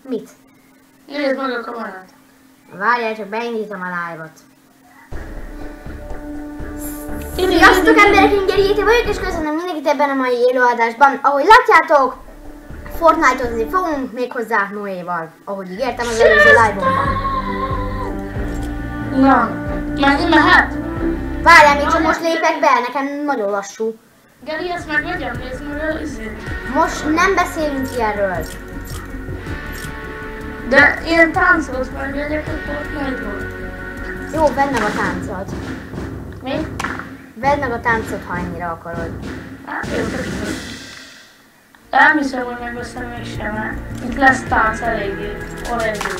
Mit? Nézd meg a kamerát. Várjál, csak beindítom a live-ot. Sziasztok emberek, én Geri vagyok, és köszönöm mindenkit ebben a mai élőadásban. Ahogy látjátok, Fortnite-ozni fogunk, méghozzá Noéval, ahogy ígértem az előző live-omban. Na, megint mehet? Várjál, még csak most lépek be, nekem nagyon lassú. Geri, ezt megvegyem, nézd meg a izét. Most nem beszélünk ilyenről. De ilyen táncot megvegyek a Fortnite-ból. Jó, vedd meg a táncot. Mi? Vedd meg a táncot, ha ennyire akarod. Hát jó, köszönöm. Nem hiszem, hogy megveszem mégsem, mert itt lesz tánc eléggé. Orange.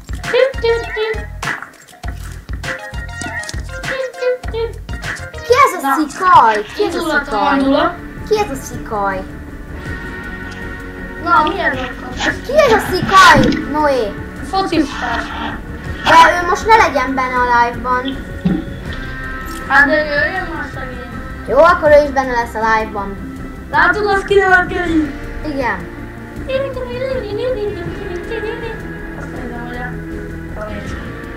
Ki ez a szikaj? Ki ez a Indulata szikaj? mandula. Ki ez a szikaj? Na, mi ez akkor? Ki ez a szikaj, Noé? Focistás. De ő most ne legyen benne a live-ban. Hát de jöjjön már szegény. Jó, akkor ő is benne lesz a live-ban. Látod, azt kinevet Geri? Igen. Azt nézem, hogy a nézd.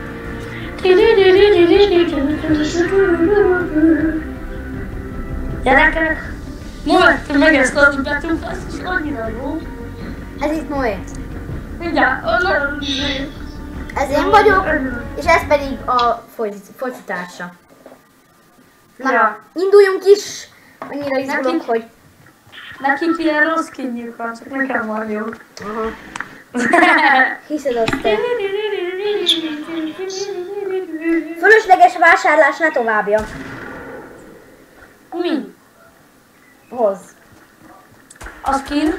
Gyerekek! Most megesztelt betűnk, ez is annyira jó. Ez itt Noé. Mindjárt, nagyon jó. Ez én vagyok, és ez pedig a focitársa. Na, Ja. induljunk is! Annyira izgulok, Nekik- hogy... Nekik ilyen rossz kínjük van, csak nekem van jó. Aha. Hiszed azt te. Fölösleges vásárlás ne továbbja. Mi? Hoz. A skin?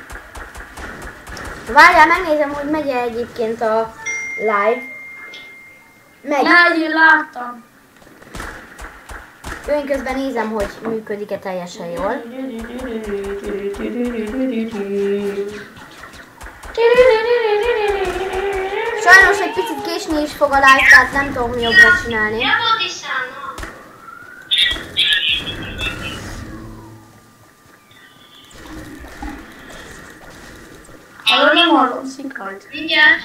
Várjál, megnézem, hogy megy-e egyébként a live. Megy. Megy, én láttam. Én közben nézem, hogy működik-e teljesen jól. Sajnos egy picit késni is fog a live, tehát nem tudom jobbra csinálni. Arra nem hallom szikajt. Mindjárt.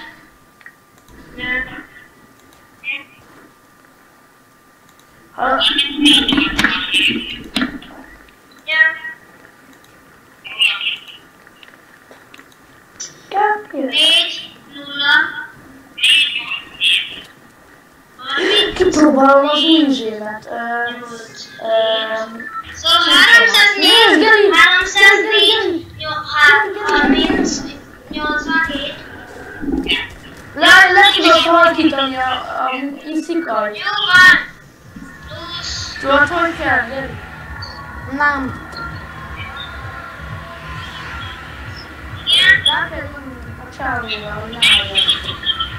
Hallom. Kettő. 4-0. Kipróbálom az új zsémet. Szóval Nézd, Geri! 304, 30, 87. Le tudod halkítani a szikajt. Jó van. Plusz. Tudod, hogy kell, Geri? Nem. Igen. Rá kell jönni a csávóval, hogy ne halljon.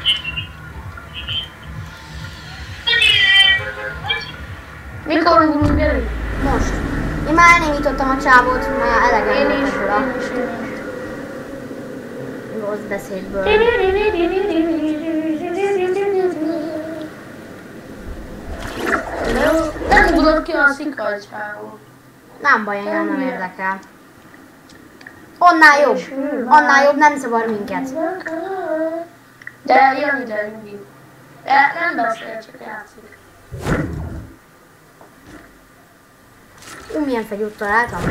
Mikor ugrunk, Geri? Most. Én már elnémítottam a csávót, már elegem Én volt is, ebből a én is, én is. rossz beszédből. Nem tudod ki a szikaj csávó. Nem baj, engem nem érdekel. Annál jobb. Annál jobb, nem zavar minket. De jön ide mindig. De nem beszél, csak játszik. Milyen fegyút találtam?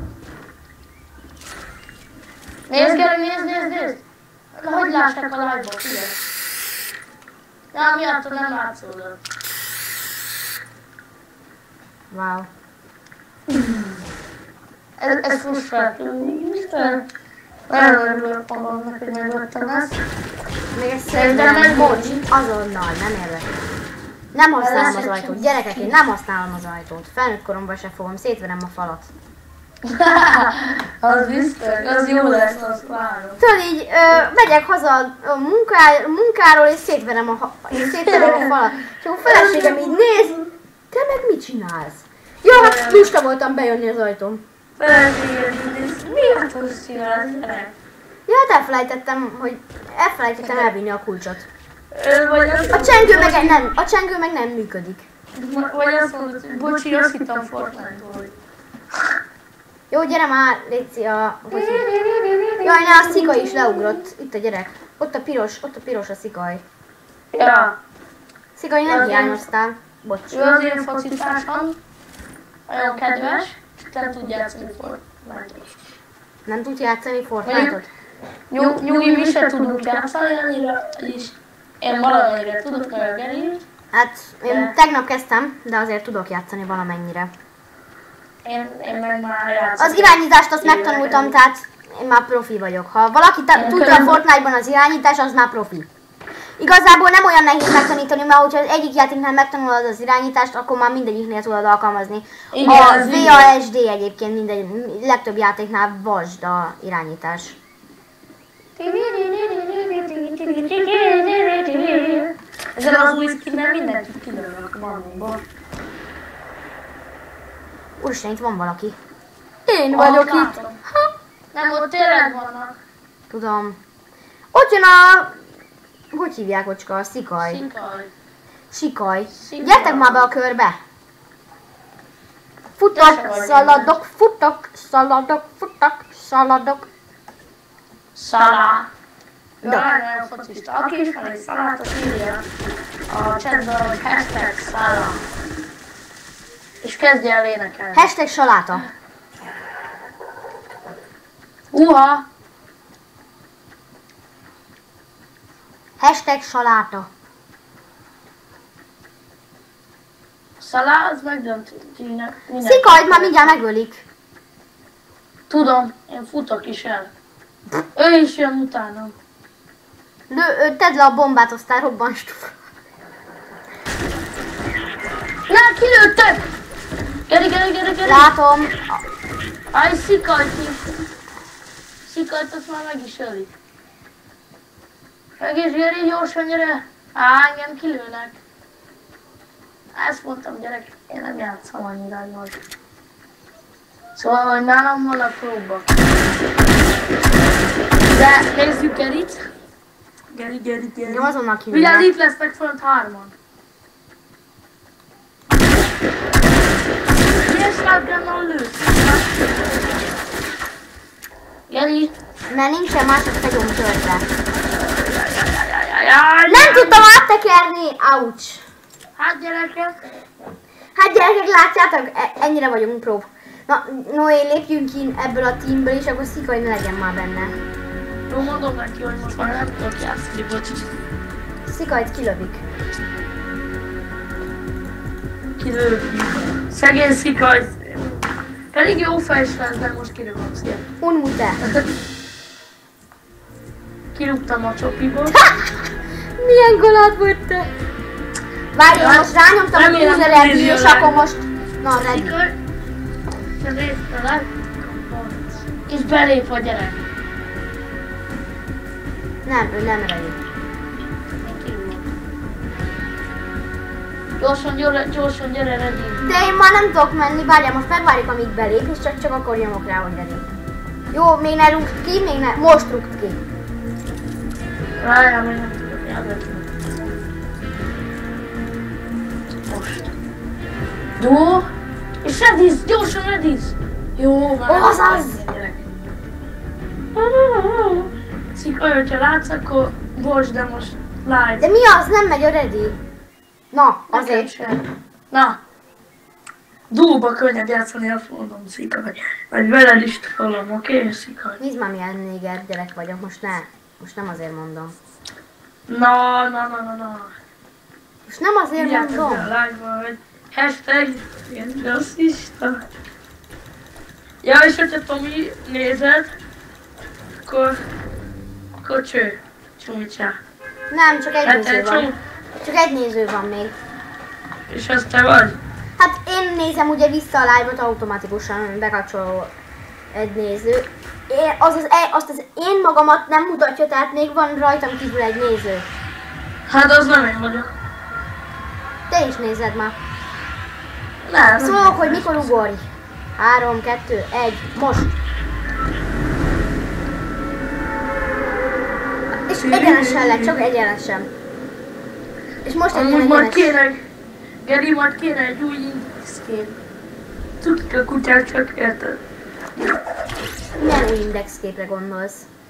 Nézd, Geri, nézd! Hogy lássák a live-ot, figyelj. Ja, miattad nem látszódott. Wow. Ez frusztráltó. Isten. Nagyon örülök magamnak, hogy megvettem ezt. Még egy Szerintem meg bocs. Azonnal, nem érdekel. Nem használom az ajtót. Gyerekek, én nem használom az ajtót. Felnőtt koromban se fogom, szétverem a falat. Az biztos, az jó lesz, azt várom. Tudod így, megyek haza a munkáról és szétverem a falat. És a feleségem így néz, te meg mit csinálsz? Jó, hát lusta voltam bejönni az ajtón. Miért azt csinálsz? Ja, hát elfelejtettem elvinni a kulcsot. Vagy azt A csengő meg nem működik. Vagy azt mondod, hogy bocsi, azt hittem Fortnite-ból. Jó, gyere már, légy a... Jaj, ne, a szika is leugrott. Itt a gyerek. Ott a piros a szikaj. Ja. Szikaj, nem hiányoztál. Bocs. Ő az én focitásom. Nagyon kedves. Nem tud játszani Fortnite-ot. Nem tud játszani Fortnite-ot? Nyugi, mi se tudunk játszani annyira, és én valamennyire tudok megölni. Hát, én tegnap kezdtem, de azért tudok játszani valamennyire. Én meg már játszom. Az irányítást azt megtanultam, tehát én már profi vagyok. Ha valaki tudja a Fortnite-ban az irányítás, az már profi. Igazából nem olyan nehéz megtanítani, mert hogyha az egyik játéknál megtanulod az irányítást, akkor már mindegyiknél tudod alkalmazni. Igen, A az VASD egyébként legtöbb játéknál vasd a irányítás. Ezzel az új skinnel mindenkit kidőlök a manunkból. Úristen, itt van valaki. Én vagyok itt. Nem, ott tényleg vannak. Tudom. Ott jön a... Hogy hívják, ocska? A szikaj. Szikaj. Sikaj. Sikaj. Gyertek már be a körbe. Futok, szaladok, futok, szaladok, futok, szaladok. Szalá. Da. Jaj, nagyon focista. Aki ismer egy szalát, az írja a chatben, hogy hashtag szalá. És kezdje el énekelni. Hashtag saláta. Uha! Hashtag saláta. Szalá, az megdönti. Szikajt már mindjárt megölik. Tudom, én futok is el. Ő is jön utánam. Tedd le a bombát, aztán robbans. Ne, kilőttek! Gyere! Látom. Aj, szikajt is. Szikajt azt már meg is ölik. Meg is gyere, gyorsan gyere. Engem kilőnek. Ezt mondtam, gyerek, én nem játszom annyira jól. Szóval, hogy nálam van a próba. De nézzük Gerit. Geri. Nem azonnal Vigyázz, kinőnek. itt lesznek fönt hárman. Milyen shotgunnal lősz? Geri. Mert nincsen mások fegyom töltve. Jaj, Nem tudtam áttekerni! Ouch! Hát gyerekek. Hát gyerekek, látjátok? Ennyire vagyunk prób. Na, Noé, lépjünk ki ebből a teamből, és akkor Szikaj ne legyen már benne. Jó, mondom neki, hogy most már nem tudok játszani, bocs. Szikajt kilövik. Kilőjük. Szegény Szikaj. Pedig jó fej is lesz, de most kirúgom szépen. Unmute. Kirúgtam a csopiból. Milyen golát volt te? Várj, most rányomtam a Remélem, user nem ID, nézi és a akkor most... Na, ready. Szikaj. Te résztelek. És belép a gyerek. Nem, ő nem ready. Én kirúgom. Gyorsan gyere, ready. De én már nem tudok menni, várjál, most megvárjuk, amíg belép, és csak akkor nyomok rá, hogy ready. Jó, még ne rúgd ki, még ne... Most rúgd ki. Várjál, még nem tudok elvetni. Most. Jó. És redisz, gyorsan redisz. Jó, már. Azaz! Szikaj, hogyha látsz, akkor bocs, de most live. De mi az? Nem megy a ready. Na, Nekem azért. sem. Na. Dúlba könnyebb játszani, azt mondom, Szikaj. Vagy veled is tolom, oké, Szikaj? Nézd már, milyen néger gyerek vagyok, most ne. Most nem azért mondom. Na. Most nem azért Írjátok mondom. be a live-ban, hogy hashtag ilyen rasszista. Ja, és hogyha Tomi nézed, akkor csúmítsál. Nem, csak egy Hát néző van. Csak egy néző van még. És az te vagy? Hát én nézem ugye vissza a live-ot automatikusan, bekapcsoló egy néző. Azt az én magamat nem mutatja, tehát még van rajtam kívül egy néző. Hát az nem én vagyok. Te is nézed már. Nem. Szólok, hogy mikor ugorj. 3, 2, 1, most. És egyenesen lett, csak egyenesen. És most egy Amúgy majd egyenes. kéne, Geri, majd kéne egy új indexkép. Tudjuk a kutyák csak érted. Milyen új indexképre gondolsz?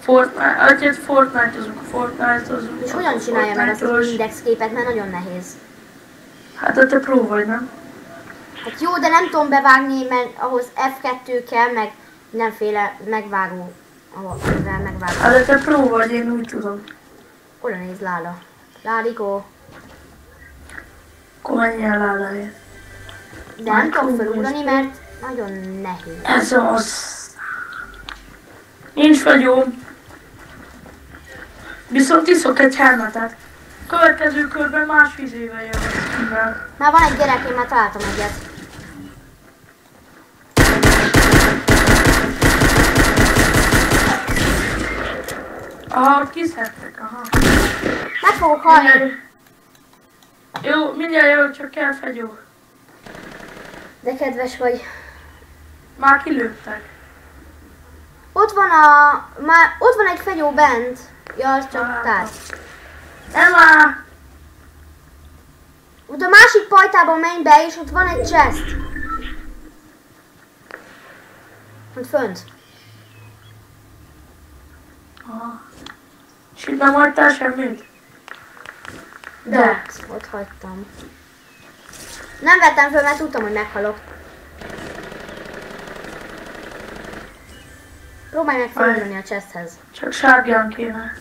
Fortnite-ozunk. És hogyan csinálja meg azt az index képet, mert nagyon nehéz. Hát de te pró vagy, nem? Hát jó, de nem tudom bevágni, mert ahhoz F2 kell, meg mindenféle megvágó, amivel megvágó. Hát de te pró vagy, én úgy tudom. Oda néz Lála. Lálikó. Akkor menj el Láláért. De nem tudom felugrani, mert nagyon nehéz. Ez az. Nincs vagyom. Viszont iszok egy helmetet. Következő körben más vizével jövök. Már van egy gyerek, én már találtam egyet. Aha, kiszedtek, aha. Meg fogok halni. Jó, mindjárt jövök, csak kell fegyó. De kedves vagy. Már kilőttek. Ott van ott van egy fegyó bent. Ja, az csak tár. Nem áll! Ott a másik pajtában menj be, és ott van egy chest. Ott fönt. Aha. És itt nem hagytál semmit? De. Ott hagytam. Nem vettem föl, mert tudtam, hogy meghalok. Próbálj meg felugrani a chesthez. Csak sárgán kéne.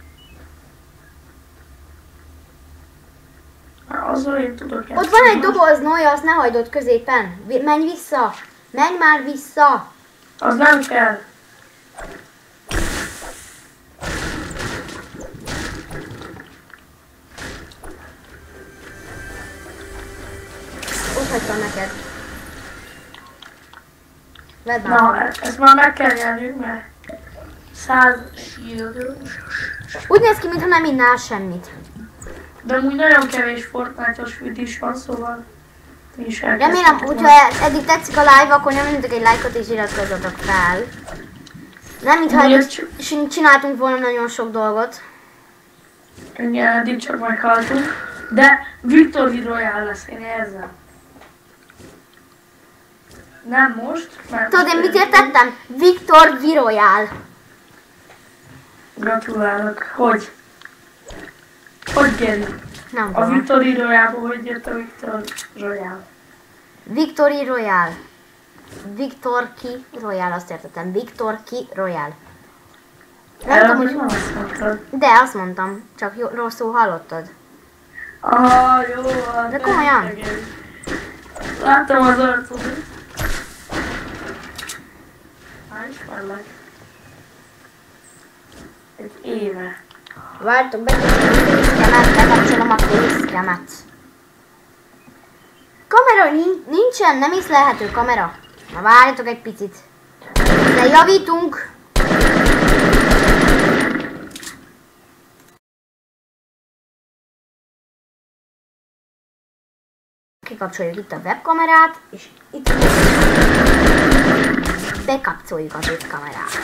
Azzal én tudok Ott van egy doboz, Noja, azt ne hagyd ott középen. Menj vissza! Menj már vissza! Az nem kell. Ott hagytam neked. Vedd már. Na, ezt már meg kell nyernünk, mert 100 shield. Úgy néz ki, mintha nem innál semmit. De úgy nagyon kevés Fortnite-os vid is van, szóval mi is Remélem, hogyha eddig tetszik a live, akkor nyomjatok egy lájkot és iratkozzatok fel. Nem, mintha eddig csináltunk volna nagyon sok dolgot. Igen, eddig csak meghaltunk. De Victory Royale lesz, én érzem. Nem most, mert... Tudod, én mit értettem? Victor Viroyal. Gratulálok. Hogy? Hogy Geri? Nem A tudom. Victory Royale-ból hogy jött a Victor Royale? Victory Royal. Victor Ki Royal, azt értettem. Victor Ki Royal. Nem tudom, hogy... nem azt mondtad. De azt mondtam, csak rosszul hallottad. Ah, jó. De komolyan? Láttam az arcodat. Már ismerlek. Egy éve. Vártok, bekapcsolom a fészkemet. Kamera nincsen, nem észlelhető kamera. Na várjatok egy picit. De javítunk. Kikapcsoljuk itt a webkamerát, és itt bekapcsoljuk a webkamerát.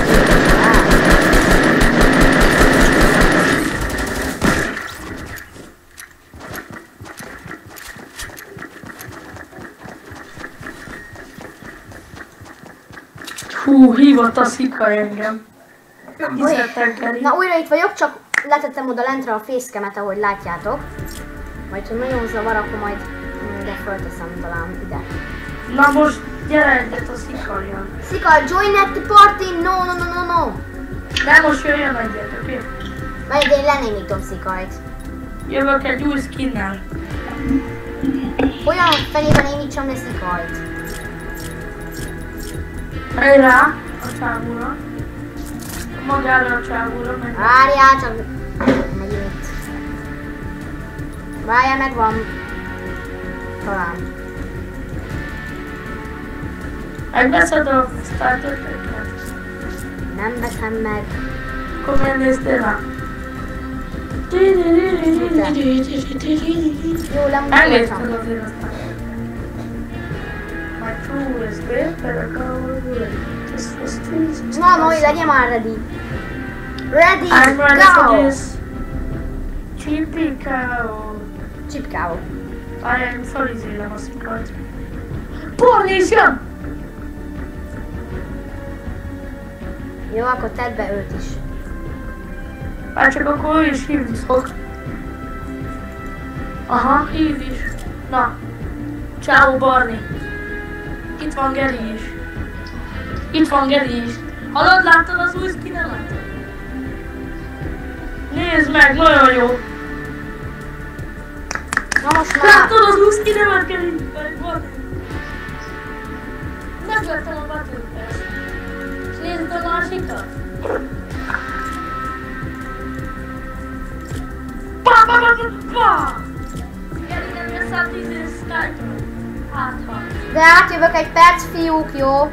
Hú, hívott a szika engem. Na újra itt vagyok, csak letettem oda lentre a fészkemet, ahogy látjátok. Majd ha nagyon zavar, akkor majd ide fölteszem talán ide. Na most gyere egyet a szika jön. Szika, join at the party! No, no, no, no, no! De most jöjjön egyet, oké? Majd én lenémítom Szikajt. Jövök egy új skinnel. Olyan felében némítsam le Szikajt. Menj rá a csávóra. Magára a csávóra menj. Várjál, csak... Megint. Várjál, megvan. Talán. Megveszed a starter-packet? Nem veszem meg. Akkor megnéztél rá. Jó, Elnézted lemondottam. azért aztán. My crew is great, better go this was too. Na, Noé, legyen már ready. Ready, I'm ready for go! this. Chippy cow. Csipkálok. Várjál, felizélem a szikart. Pornis jön! Jó, akkor tedd be őt is. Hát csak akkor ő is hívni fog. Aha, hív is. Na. Ciao Barni. Itt van Geri is. Itt van Geri is. Hallod, láttad az új skinemet? Nézd meg, nagyon jó. Na most már. Láttad az új skinemet, Geri? Barni. Megvettem a Battle Pass. És nézd a másikat. Pa! Geri nem jössz át 10 év Skype-ról. Hát ha. De átjövök egy perc, fiúk, jó?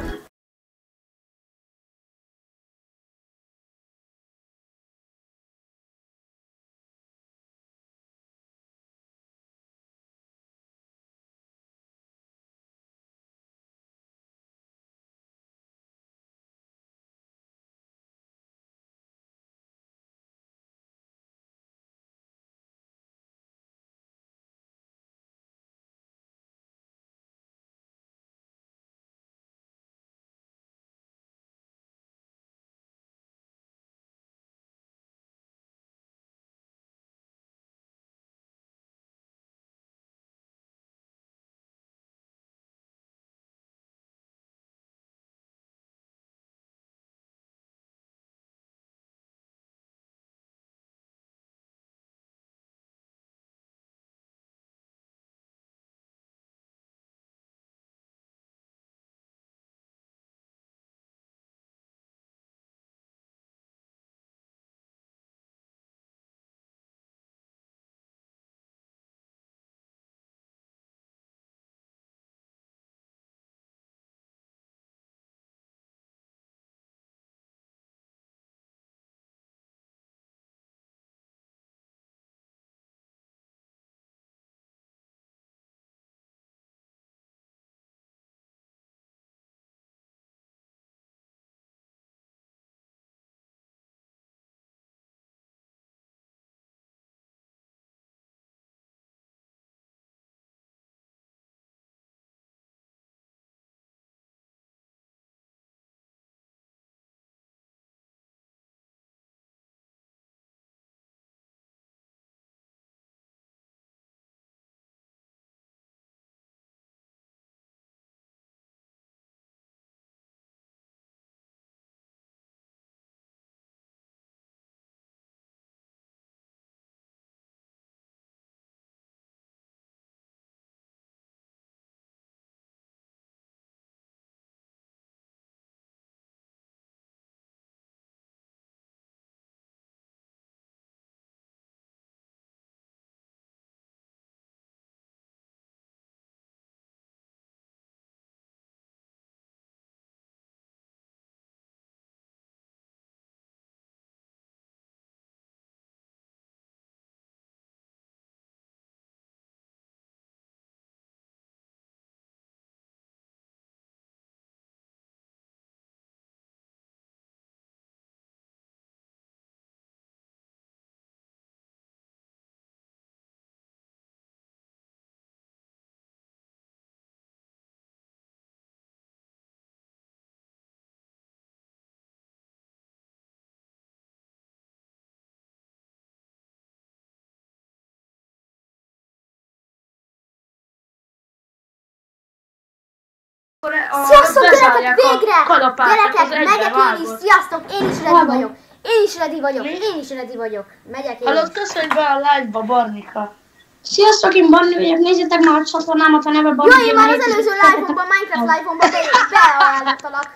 Sziasztok gyerekek, végre! Gyerekek, megyek én is, sziasztok, én is ready vagyok. Én is ready vagyok, én is ready vagyok. Megyek én Hallod, is. köszönj be a live-ba, Barnika. Sziasztok, én Barni vagyok, nézzétek már a csatornámat, a neve Barni. Jó, én már az előző live-omban, Minecraft live-omban beajánlottalak.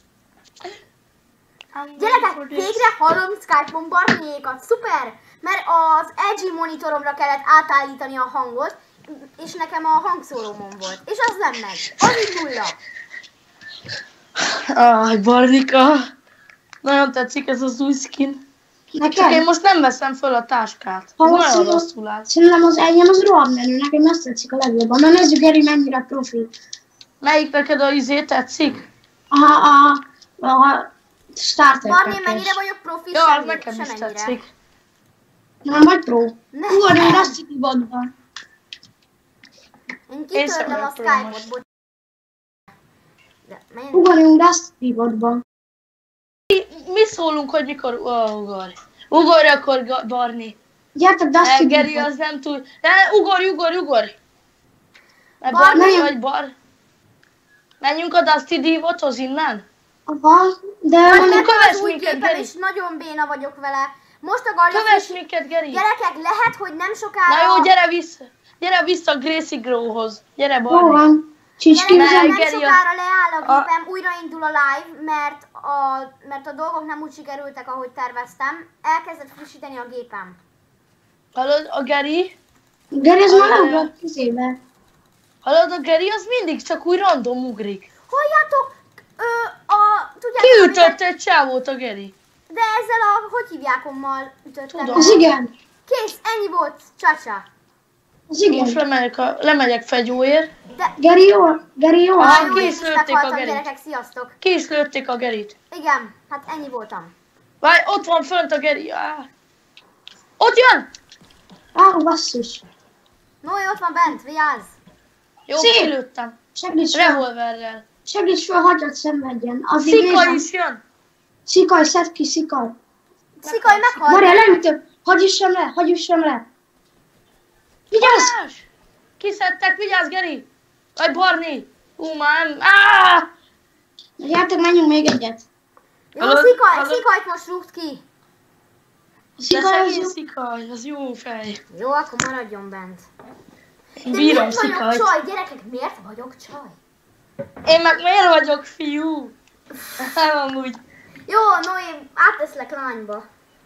Gyerekek, végre hallom Skype-on Barniékat, szuper! Mert az LG monitoromra kellett átállítani a hangot, és nekem a hangszórómon volt. És az nem megy, az így nulla. Áj, Barnika. Nagyon tetszik ez az új skin. Csak én Nekem? most nem veszem föl a táskát. Ez Valószínű- nagyon rosszul áll. Szerintem az engem az rohadt menő, nekem ezt tetszik a legjobban. Na nézzük, Geri mennyire profi. Melyik neked a izé tetszik? A starter Barni, package. mennyire vagyok profi? Ja, az Semmi- nekem is semennyire. tetszik. Nem vagy pro. Nem. Ugorjunk Dusty botba. Én Én sem kitörlöm a vagyok pro Skype-ot, most. bocs. De menj. Ugorjunk Dusty botba. Mi szólunk, hogy mikor ugorj. Ugorj akkor, Barni. Gyertek, Dusty Geri Deepot. az nem tud. Ne, ugorj. Mert Barni, Barni vagy Bar. Menjünk a Dusty Deepothoz innen? Aha, de Vagy Mondjuk, nekem kövess az új minket, gépem, Geri. és nagyon béna vagyok vele. Most akarja Kövess minket, Geri. Gyerekek, lehet, hogy nem sokára... Na jó, gyere vissza Gracie Growhoz. Gyere, jó Barni. van. Csicski, Gyerekek, nem Geri, sokára leáll a a- gépem, újraindul a live, mert a dolgok nem úgy sikerültek, ahogy terveztem. Elkezdett frissíteni a gépem. Hallod, a Geri? Geri, ez már leugrott kezébe. Hallod, a Geri az mindig csak úgy random ugrik. Halljátok, tudjátok, Kiütött egy csávót a Geri. de ezzel a, hogy hívjákommal ütöttem. Tudom. Az igen. Kész, ennyi volt, csacsa. Az igen. Most lemegyek fegyóért. Geri jó. Ah, Jó, ki én is is lőtték a meghaltam, Gerit. gyerekek, sziasztok. Ki is lőtték a Gerit. Igen, hát ennyi voltam. Várj, ott van fönt a Geri. Ott jön! Basszus. Noé ott van bent, vigyázz. Jó, Szép. kilőttem. Segíts fel, Revolverrel. hagyjad szenvedjen. Addig Szika nézem. is jön. Szikaj, szedd ki, szikaj. Szikaj, meghalt. Várjál, leütöm. Hagyj üssem le. Vigyázz! Balázs! Kiszedtek, vigyázz Geri! Vagy Barni! Már... Gyertek, menjünk még egyet. Jó, Hallod? Szikajt most rúgt ki. A De szikaj az szegény jó. Szikaj, az jó fej. Jó, akkor maradjon bent. Én De bírom miért vagyok Szikajt. csaj, gyerekek, miért vagyok csaj? Én meg miért vagyok fiú? Nem amúgy. Jó, Noé, átteszlek lányba.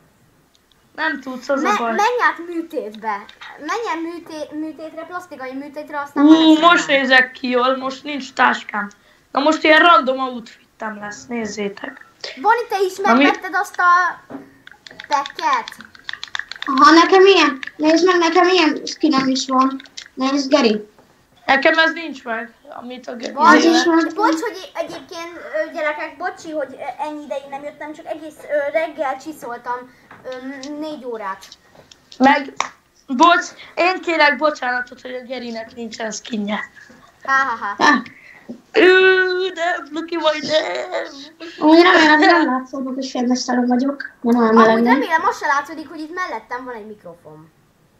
Nem tudsz, az a baj. Menj át műtétbe. Menjen műtétre, plastikai műtétre, aztán majd ezt Most csinálj. nézek ki jól, most nincs táskám. Na most ilyen random outfittem lesz, nézzétek. Boni, te is megvetted azt a pekket? Aha, nekem ilyen. Nézd meg, nekem ilyen skinem is van. Nézd, Geri. Nekem ez nincs meg, amit a Az is van. Bocs, hogy egyébként gyerekek, bocsi, hogy ennyi ideig nem jöttem, csak egész reggel csiszoltam 4 órát. Meg, bocs, én kérek bocsánatot, hogy a Gerinek nincsen skinje. Ha. De luki vagy nem. Úgy remélem, nem látszódok, és félmesztelen vagyok. Nem olyan Amúgy melegben. remélem, azt se látszódik, hogy itt mellettem van egy mikrofon.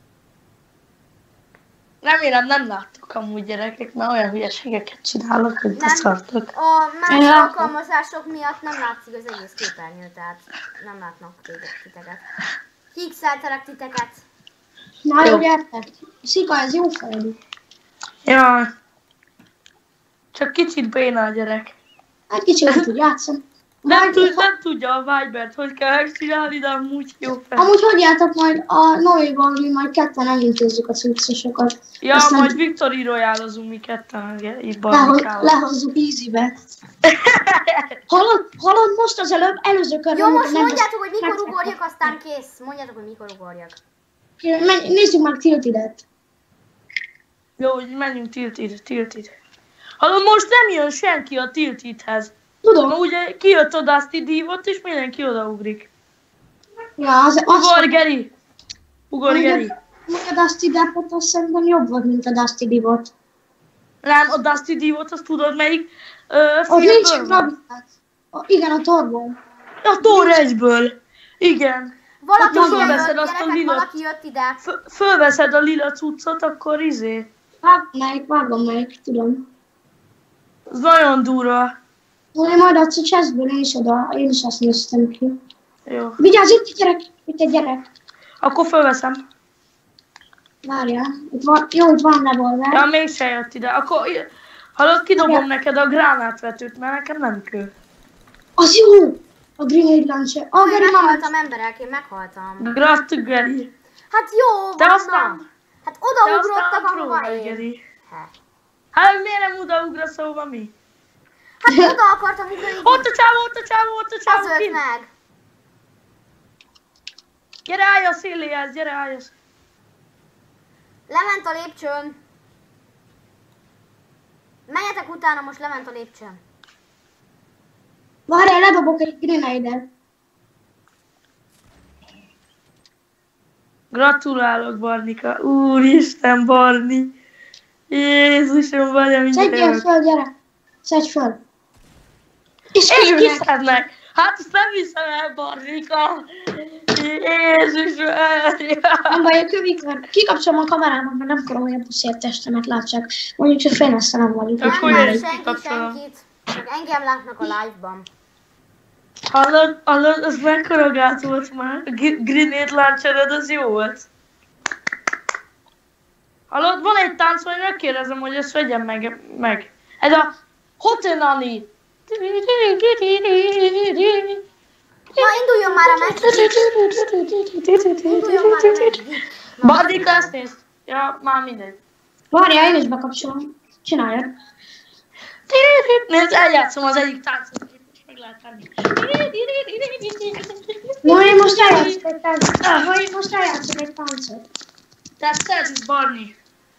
Remélem nem láttok amúgy gyerekek, mert olyan hülyeségeket csinálok, hogy Nem. beszartok. A más Én látom. alkalmazások miatt nem látszik az egész képernyő, tehát nem látnak titeket. Pixeltelek titeket. Na jó, Jó. gyertek. Szika, ez jó fejlő. Jaj. Csak kicsit béna a gyerek. Hát kicsit nem tud játszani. Nem tudja a Vibert, hogy kell megcsinálni, de amúgy jó fel. Amúgy hagyjátok majd a Noéval, mi majd ketten elintézzük a cuccosokat. Ja, aztán- majd Victory Royale-ozunk mi ketten, itt Barnikával. Lehozzuk easybe. Hallod most az előző körben. Jó, most nem mondjátok, hogy mikor megszoktam. ugorjak, aztán kész. Mondjátok, hogy mikor ugorjak. Nézzük meg Tiltidet. Jó, hogy menjünk Tilted. Hallod, most nem jön senki a Tiltedhez. Tudom. Na ugye kijött a Dusty Deepot, és mindenki odaugrik. Ja, az Ugor, Geri! Ugor, Geri! a Dusty Depot azt szerintem jobb volt, mint a Dusty Deepot. Nem, a Dusty Deepot, azt tudod melyik Ott nincs filmből van? gravitáció. Igen, a torból. A Thor 1-ből. Igen. Valaki Ott ide fölveszed jött, azt a gyerekek, lilat. valaki jött ide. Fölveszed a lila cuccot, akkor Vágom melyik, tudom. az nagyon durva. Én majd adsz a chestből, én is azt néztem ki. Jó. Vigyázz, itt egy gyerek. Akkor fölveszem. Várjál, itt van revolver. Ja, mégse jött ide. Akkor, hallod, kidobom neked a gránátvetőt, mert nekem nem kell. Az jó! A grenade launcher. A Én Geri meghaltam, emberek, én meghaltam. Grattu, Geri. Hát jó, Te van, aztán- na. Hát Te odaugrottak, aztán ahova próbálj, én. Geri. Hát. Hát miért nem odaugrasz, ahova mi? Hát oda akartam ugrani. Ott a csávó, Az ölt kint. meg. Gyere, állj a széléhez, gyere, állj a széléhez. Lement a lépcsőn. Menjetek utána, most lement a lépcsőn. Várjál, ledobok egy grenade-et. Gratulálok, Barnika. Úristen, Barni. Jézusom, vagy a Szedjél mindjárt. föl, gyere. Szedj föl. És És kiülnek. kiszednek. Hát ezt nem hiszem el, Barnika. Jézus, Nem baj, a kövikről. Kikapcsolom a kamerámat, mert nem akarom, hogy a puszért testemet látsák. Mondjuk, hogy félmessze nem vagyok. Csak Nem hogy lát egy senki kikapcsolom. senkit. Csak engem látnak a live-ban. Hallod, az mekkora gáz volt már? A grenade launchered, az jó volt. Hallod, van egy tánc, majd megkérdezem, hogy ezt vegyem meg. Ez a Hotenani. Na, induljon már a meccs! Induljon már a meccs! Barnika, ezt nézd. Ja, már mindegy. Várjál, én is bekapcsolom. Csináljad. Nézd, eljátszom az egyik táncot. Most meg lehet tenni. No, én most eljátszok egy táncot. No, én most eljátszok egy táncot. That's it, Barney.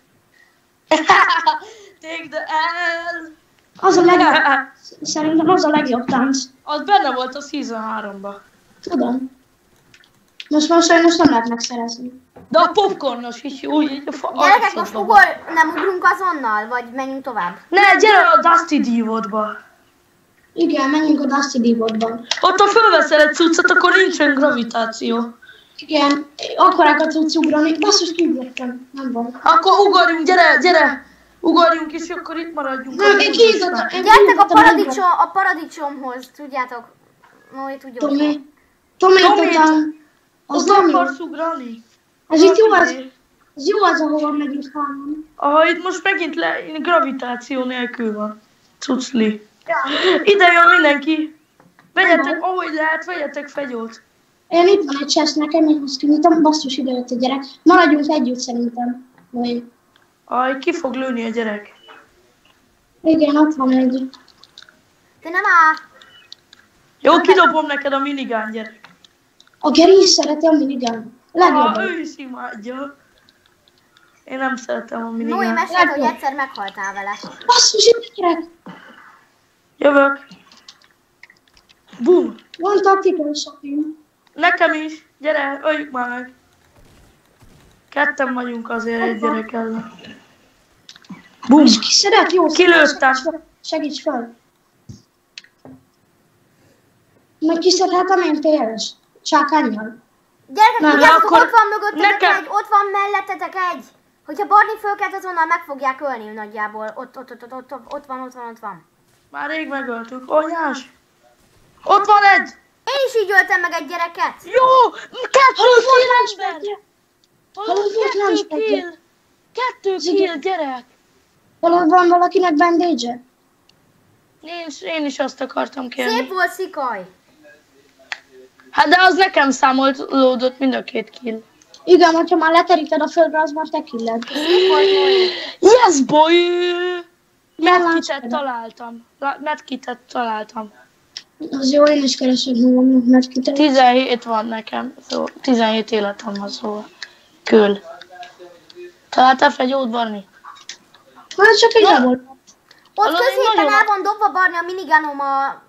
Take the L. Az a legjobb. Szerintem az a legjobb tánc. Az benne volt a Season 3-ba. Tudom. Most már sajnos nem lehet megszerezni. De a popcornos is jó, így a Gyerekek, most nem ugrunk azonnal? Vagy menjünk tovább? Ne, gyere a Dusty Divotba. Igen, menjünk a Dusty Divotban. Ott ha fölveszel egy cuccot, akkor nincsen gravitáció. Igen, akkorákat tudsz ugrani. Basszus, kiugrottam. Nem van. Akkor ugorjunk, gyere! Ugorjunk, és akkor itt maradjunk. Nem, én kiugrottam. Gyertek a paradicsomhoz, tudjátok? Noi, tudjuk. Tomé tudtam. Az Oda nem jó. akarsz ugrani? Ez itt jó az. Ez jó az, ahova megyünk hányan. Aha, itt most megint gravitáció nélkül van. Cucli. Ide jön mindenki. Vegyetek, ahogy lehet, vegyetek fegyót. Én itt van egy chest nekem, én azt kinyitom, basszus, ide jött a gyerek. Maradjunk együtt szerintem. Vagy... Aj, ki fog lőni a gyerek? Igen, ott van egy. De nem áll. Jó, kidobom neked a minigán, gyerek. A Geri is szereti a minigán. Legjobb. Ő is imádja. Én nem szeretem a Noi, minigán. mesélt, hogy egyszer meghaltál vele. Basszus, itt a gyerek. Jövök. Bum. Van taktikai shopping. Nekem is. Gyere, öljük már meg. Ketten vagyunk azért egy gyerek ellen. Bum. És ki szeret? Jó, Kilőttem. Segíts fel. Meg kiszedhetem én PS. Csákánnyal. Gyerekek, Na, tudjátok, akkor ott van mögöttetek nekem- egy, ott van mellettetek egy. Hogyha Barni fölkelt, azonnal meg fogják ölni nagyjából. Ott van. Már rég megöltük. Anyás. Ott van egy. Én is így öltem meg egy gyereket. Jó. Kettő Hallod, kill. Hallod, volt launchpadje. Kettő kill, gyerek. Hallod, van valakinek bandage-e? Én is azt akartam kérni. Szép volt, Szikaj. Hát de az nekem számolódott mind a két kill. Igen, hogyha már leteríted a földre, az már te killed. Szép volt, Noi. Yes, boy! Medkitet launchpad. találtam. Medkitet találtam. Az jó, én is keresek magamnak medkitet. 17 van nekem, szó, 17 életem van, szóval. Kül. Találtál fegyót, Barni? Hát csak egy levolt. Ott Hallod, én középen nagyon- el van dobva Barni a miniganom a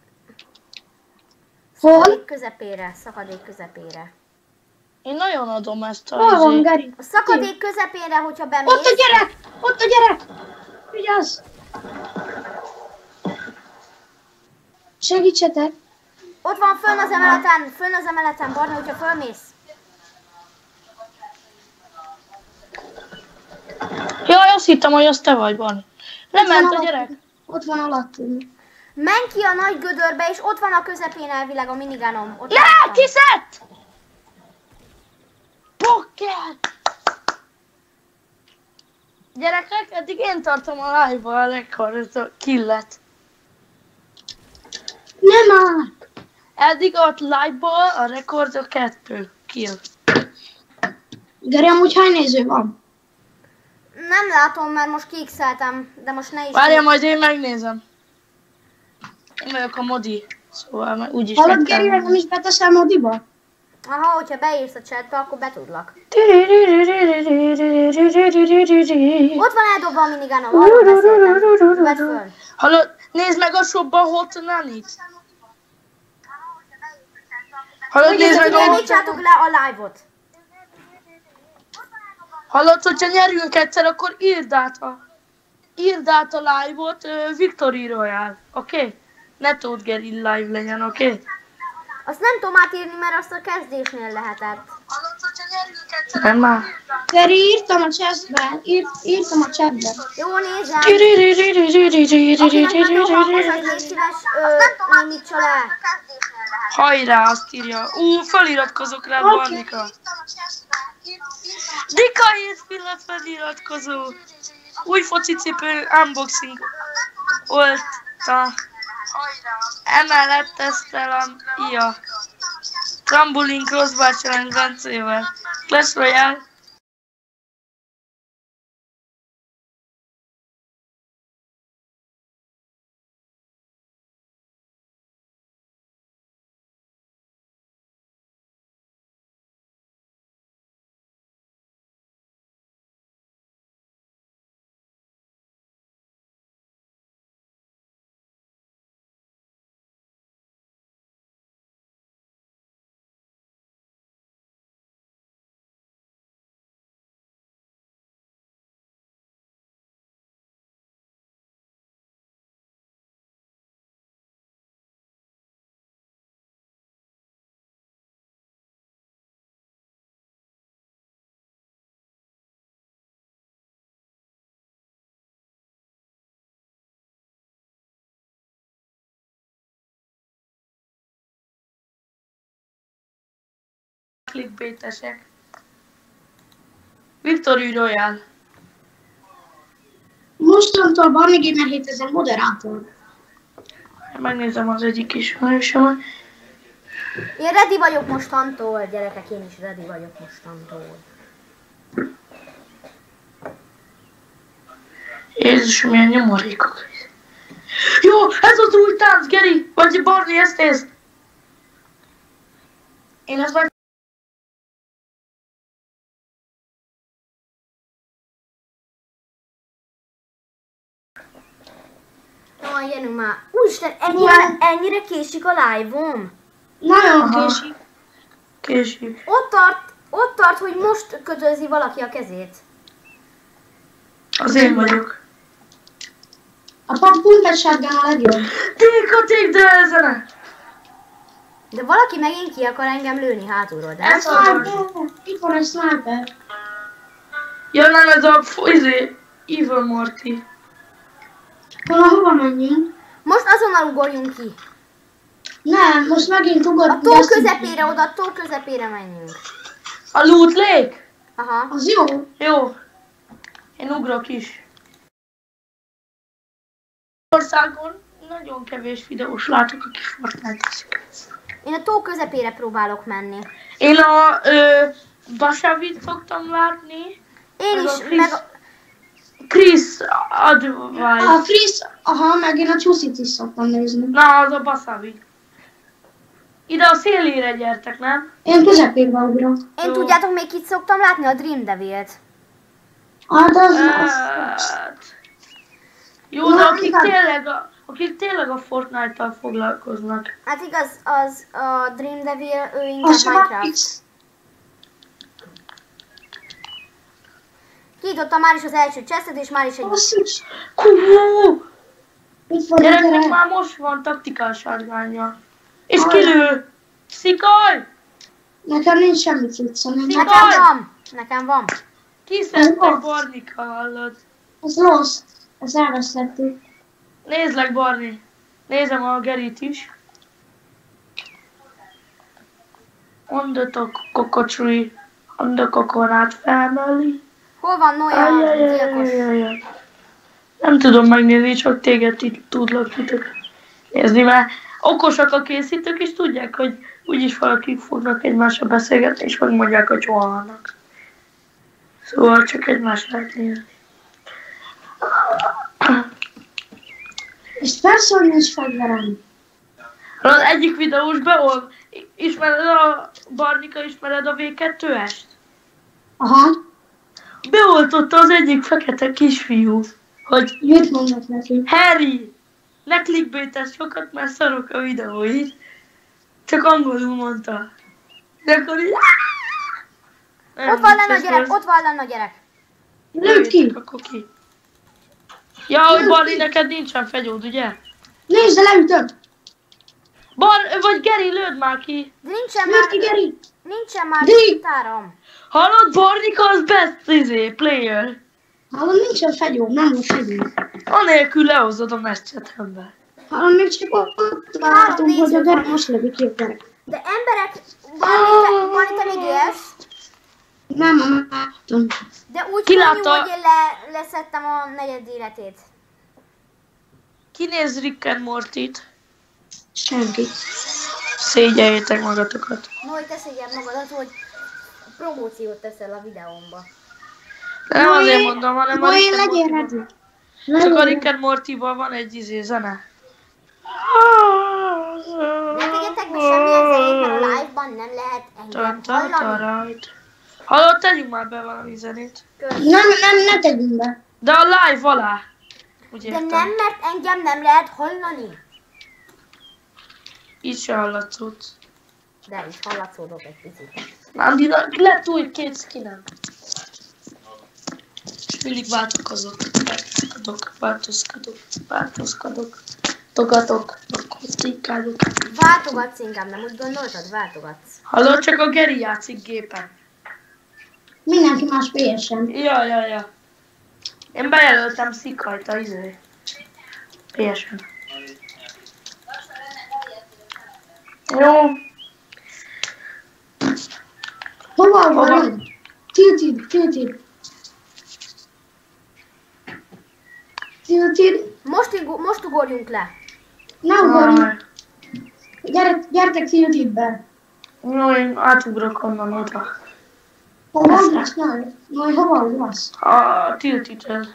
Hol? szakadék közepére. Én nagyon adom ezt a Hol van, izét. Geri? A szakadék közepére, hogyha bemész. Ott a gyerek! Ott a gyerek! Vigyázz! Segítsetek! Ott van fönn az emeleten, Barni, hogyha fölmész. Jaj, azt hittem, hogy az te vagy, Barni. Nem ment a gyerek. Ott van alattunk. Menj ki a nagy gödörbe, és ott van a közepén elvileg a miniganom. Ott Ne, láttam. kiszett! Pocket! Gyerekek, eddig én tartom a live-ba a rekord, a killet. Nem már! Eddig ott live-ból a rekord a 2 kill. Geri, amúgy hány néző van? Nem látom, mert most kiixeltem, de most ne is. Várjál, majd én megnézem. Én vagyok a modi, szóval már úgyis Hallod, meg kell Geri, nem is beteszel modiba? Aha, hogyha beírsz a chatbe, akkor betudlak. Ott van eldobva a miniganom, arról beszéltem. Vedd föl. Hallod, nézd meg a shopban Hot Nanit. Hallod, nézd meg a Hot Nyitsátok le a live-ot. Hallod, hogyha nyerünk egyszer, akkor írd át a live-ot Victory Royale, oké? Ne Tóth Geri live legyen, oké? Okay? Azt nem tudom átírni, mert azt a kezdésnél lehetett. Nem már. Geri, írtam a chatbe. Írtam a chatbe. Jó, nézem. Akinek megdobom, az légy szíves, nyitsa le. Hajrá, azt írja. Feliratkozok rá, Barnika. Dika 7 pillanat feliratkozó. Új focicipő unboxing volt a... Emellett tesztelem Trambolin Crossbar Challenge Bencével. Clash Royale. Clickbaitesek. Victory Royale. Mostantól Barni Gamer 7000 moderátor. Megnézem az egyik ismerősömet. Én ready vagyok mostantól, gyerekek, én is ready vagyok mostantól. Jézus, milyen nyomorékok. Jó, ez az új tánc, Geri! Vagy Barni, ezt nézd! Én ezt meg... Jaj, gyerünk már. Úristen, ennyire késik a live-om? Nagyon késik. Késik. Ott tart, hogy most kötözi valaki a kezét. Az én vagyok. A pumpet shotgun a legjobb. Tékoték, de zene! De valaki megint ki akar engem lőni hátulról, de Ez a Barni. Itt van egy sniper. Ja, nem, ez a Evil Morty. Hova menjünk? most azonnal ugorjunk ki. Nem, most megint ugorjunk. A tó közepére, oda a tó közepére menjünk. A Loot Lake? Aha. Az jó. Jó. Én ugrok is. Országon nagyon kevés videós látok, aki Fortnite-eszik. Én a tó közepére próbálok menni. Én a Basavit szoktam látni. Én meg is, a Chris, meg Chris Advice. A Chris, aha, meg én a Csuszit is szoktam nézni. Na, az a Basavi. Ide a szélére gyertek, nem? Én közepébe ugrok. én Jó. tudjátok még kit szoktam látni? A Dream Devil-t. Hát az... Jó, de Na, akik tényleg a Fortnite-tal foglalkoznak. Hát igaz, az a Dream Devil, ő inkább Az Minecraft. Kinyitottam már is az első chestet, és már is egy... Basszus! Kúúúú! Itt van a Gyereknek gyerek. már most van taktikál sárgánya. És kilő! Szikaj! Nekem nincs semmi cuccom. Nekem van. Kiszedtek Barnika, hallod? Ez rossz. Ezt elvesztettük. Nézlek, Barni. Nézem a Gerit is. On the cocoa tree, on the coconut family. Hol van Noya, gyilkos? Nem tudom megnézni, csak téged itt tudlak nézni, mert okosak a készítők, és tudják, hogy úgyis valakik fognak egymással beszélgetni, és megmondják, hogy hol vannak. Szóval csak egymást lehet nézni. És persze, hogy nincs fegyverem. Az egyik videós ismered a Barnika, ismered a V2-est? Aha. Beoltotta az egyik fekete kisfiú, hogy Mit mondok neki? Harry, ne clickbaitess sokat, mert szarok a videóid. Csak angolul mondta. De akkor így... Ott van lenne a gyerek, ott van lenne a gyerek. Lőtt ki! Akkor ki. Ja, hogy Barni, neked nincsen fegyód, ugye? Nézd, de leütöm! Vagy Geri, lőd már ki! De nincsen Lőd ki, már... Geri! Nincsen már Di! gitárom. Hallod, Barnika az best player. Hallom, nincsen fegyó, nem volt fegyó. Anélkül lehozod a meccsethembe. Hallom, még csak ott látom, hogy a Geri most lövi ki a gyerek. De emberek, Barni, te még élsz? Nem, látom. De úgy Ki könnyű, látta? hogy én leszettem a negyed életét. Kinéz Rick and Morty-t? Senki. Szégyeljétek magatokat. No, hogy te szégyed magadat, hogy promóciót teszel a videómba. Nem azért mondom, hanem a Noé, Rick and legyél Morty-ból. ready. Csak a Rick and Morty-ból van egy zene. Ne tegyetek be semmilyen zenét, mert a live-ban nem lehet engem hallani. Hallod, tegyünk már be valami zenét. Ne tegyünk be. De a live alá. Úgy De értem. nem, mert engem nem lehet hallani. Így se hallatszódsz. De is hallatszódok egy picit. Andinak lett új 2 skinem. És mindig változkodok. Togatok. Tikálok. Váltogatsz inkább, nem úgy gondoltad? Váltogatsz. Hallod, csak a Geri játszik gépen. Mindenki más PS-en. Ja. Én bejelöltem Szikajt a PS-en. Jó. Hova van? Tilted. Most ugorjunk le. Ne ugorjunk. Gyertek Tiltedbe. Jó, én átugrok onnan oda. Hova ugorsz? Majd hova ugorsz? A Tilted-hez.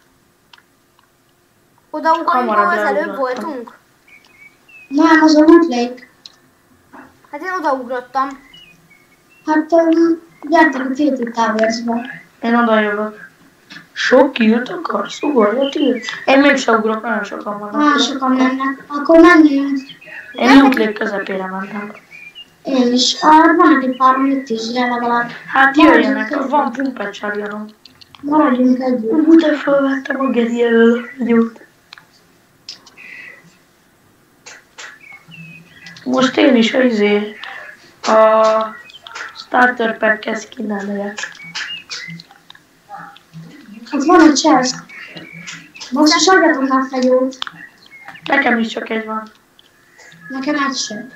Oda ugorjunk, Hamarabb ahol az előbb leugrottam. voltunk. Nem, az a Loot Lake. Hát én odaugrottam. Hát gyertek a Tilted Towers-ba. Én oda jövök. Sok kilt akarsz? Ugorj a Tilt. Én mégse ugrok, nagyon sokan vannak. Nagyon sokan mennek. Akkor menjünk. Én Loot Lake közepére mentem. Én is. Vannak egy pár itt is, de legalább. Hát jöjjenek, van pumpet csaljanom. Maradjunk együtt. Úgy felvettem a Geri elől a gyót. Most én is a starter pack-hez skinelmegyek. Hát van egy chest. Most is adjatok már fegyót. Nekem is csak egy van. Nekem egy sem.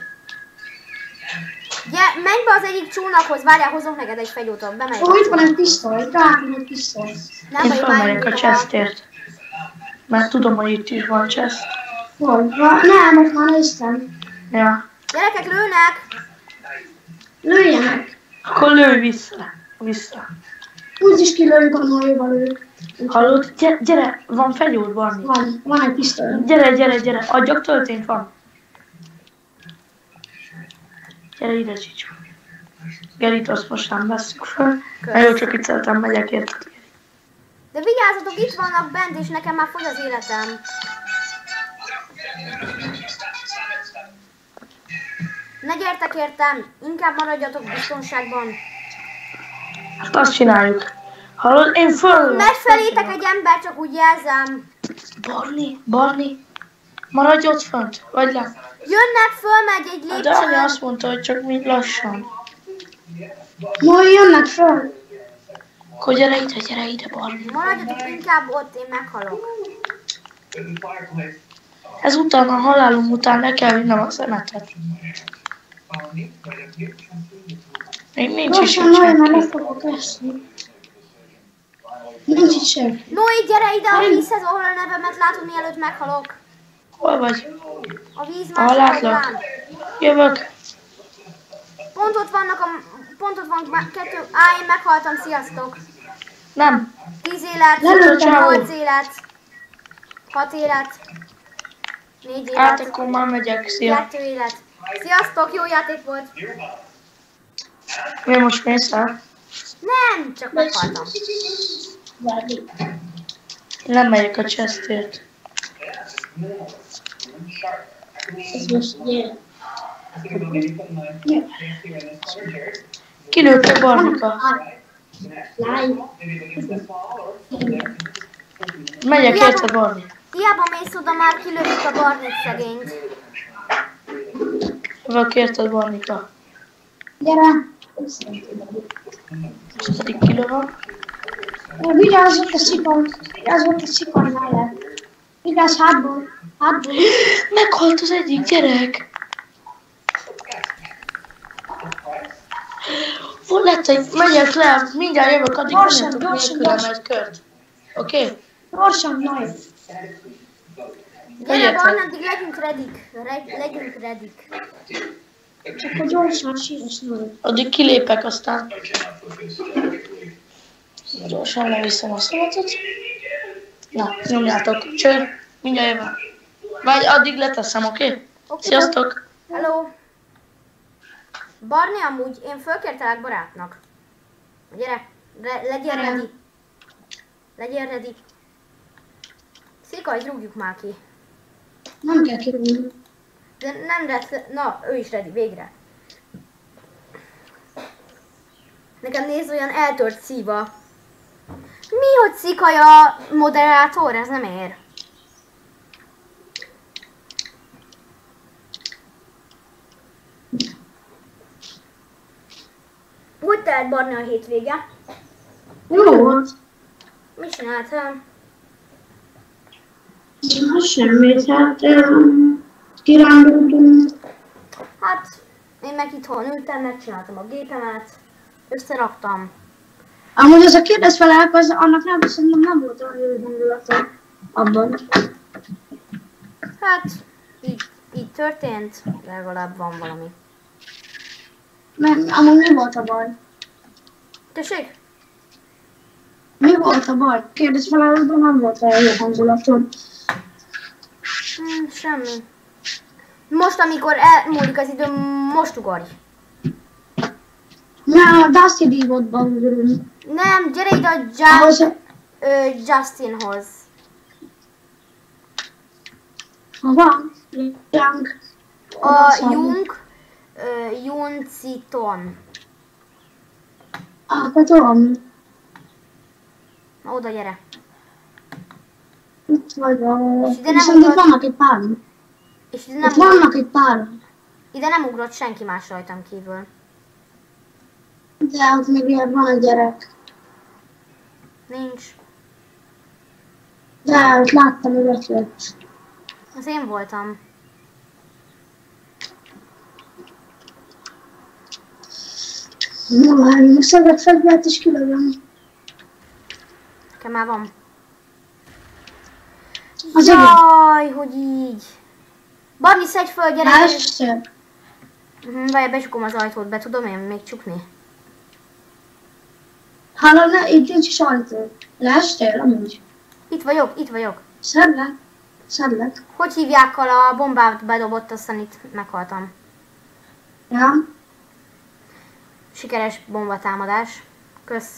Menj be az egyik csónakhoz, várjál, hozok neked egy fegyótot, bemegyek. Ó, itt van egy pisztoly. Ráállom egy pisztoly. Nem Én vagy felmegyek a chestért. Mert tudom, hogy itt is van chest. Hol? Nem, ott már néztem. Ja. Gyerekek lőnek! Lőjenek. Akkor lőj vissza. Úgy is kilőjük a Noéval ők. Hallod? Gyere, van fegyód, Barni. Van egy pisztoly. Gyere. Adjak töltényt van. Gyere ide, Csicsó. Gerit azt most nem vesszük fel. Na jó, csak itt szeretem, megyek érted. De vigyázzatok, itt vannak bent, és nekem már fogy az életem. Ne gyertek értem, inkább maradjatok biztonságban. Hát azt csináljuk. Hallod? Én föl... Megy felétek egy ember, csak úgy jelzem. Barni. Maradj ott fönt, vagy le. Jönnek, fölmegy egy De anya lépcsőn. azt mondta, hogy csak még lassan. Noé, jönnek föl. Akkor gyere ide, Barni. Maradjatok inkább ott, én meghalok. Ezután, a halálom után le kell vinnem a szemetet. Még nincs is Lassan, Noé, már le senki. fogok esni. Nincs itt senki. Noé, gyere ide a vízhez, ahol a nevemet látod, mielőtt meghalok. Hol vagy? A víz Ahol másik látlak. oldalán. Jövök. Pont ott van kettő. Én meghaltam, sziasztok. Nem. 10 élet, Lelőttem. 8 élet, 6 élet, 4 Hát élet, akkor már megyek, szia. 2 élet. Sziasztok, jó játék volt. Mi most mész el? Nem, csak meghaltam. Várj. Én nem megyek a chestért. Ez most gyere. Kilőtte Barnika. Láj. Megyek érted, Barni. Hiába mész oda, már kilövik a Barnit szegényt. Mivel kérted Barnika? Gyere! Tizedik kiló van. Vigyázz ott a szikon mellett. Vigyázz hátból. Meghalt az egyik gyerek. Hol lett egy... Megyek le, mindjárt jövök, addig Gyorsan, menjetek gyorsan, nélkülem gyorsan. egy kört. Oké? Gyorsan, Noé. Gyere, Barna, addig legyünk redik. Csak hogy gyorsan síros, Noé. Addig kilépek, aztán... Gyorsan leviszem a szalatot. Na, nyomjátok. Cső, mindjárt jövök. Vagy addig leteszem, oké? Sziasztok! Hello! Barni, amúgy én fölkértelek barátnak. Gyere, legyél ready. Legyél ready. Szikajt rúgjuk már ki. Nem kell kirúgni. De nem lesz, na, ő is ready, végre. Nekem nézd, olyan eltört szíva. Mi, hogy Szikaj a moderátor? Ez nem ér. Hogy telt Barni a hétvége? Jó volt. Mit csináltál? Semmit, hát kirándultunk. Hát, én meg itthon ültem, megcsináltam a gépemet, összeraktam. Amúgy az a kérdezfelelek, az annak szerintem nem volt olyan jó hangulata abban. Hát, így történt, legalább van valami. Mert amúgy mi volt a baj? Tessék? Mi volt a baj? Kérdezfelelekben nem volt olyan jó hangulatod. Semmi. Most, amikor elmúlik az idő, most ugorj. Nem, a Dusty Divotban ülünk. Nem, gyere ide a Justinhoz. Ha van, Young. A Junciton. Hát tudom. Na, oda gyere. Itt vagyok. És ide nem Viszont itt ugrott. vannak egy páran. És ide nem, Itt vannak egy páran. ide nem ugrott senki más rajtam kívül. De ott még van egy gyerek. Nincs. De ott láttam, hogy ott jött. Az én voltam. No, hát most szedek fegyvert és kilövöm. Nekem már van. Az Jaj, hogy így. Barni, szedj föl, gyere! Lássd! Várj, becsukom az ajtót, be tudom én még csukni? Hallod, ne, itt nincs is ajtó. Leestél amúgy? Itt vagyok. Szedlek. Hogy hívjákkal a bombát bedobott, aztán itt meghaltam. Ja. Sikeres bombatámadás. Kösz.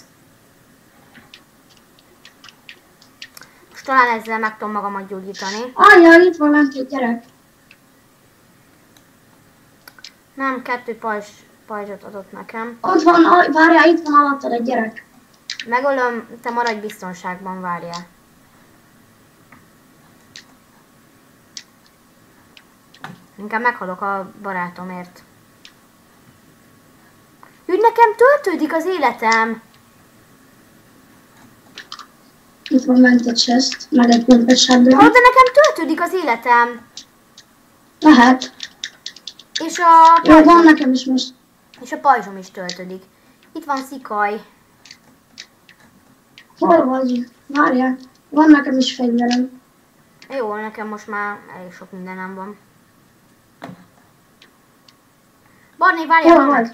Most talán ezzel meg tudom magamat gyógyítani. Ajjaj, itt van lent egy gyerek. Nem, 2 pajzsot adott nekem. Ott van, várjál, itt van alattad egy gyerek. Megölöm, te maradj biztonságban, várjál. Inkább meghalok a barátomért. Úgy nekem töltődik az életem. Itt van ment egy chest, meg egy pumpes shotgun. Hallod, de nekem töltődik az életem. Lehet. És a Jó, van pajzsom, nekem is most. és a pajzsom is töltődik. Itt van Szikaj. Hol vagy? Várjál. Van nekem is fegyverem. Jó, nekem most már elég sok mindenem van. Barni, várjál, Hol vannak. vagy?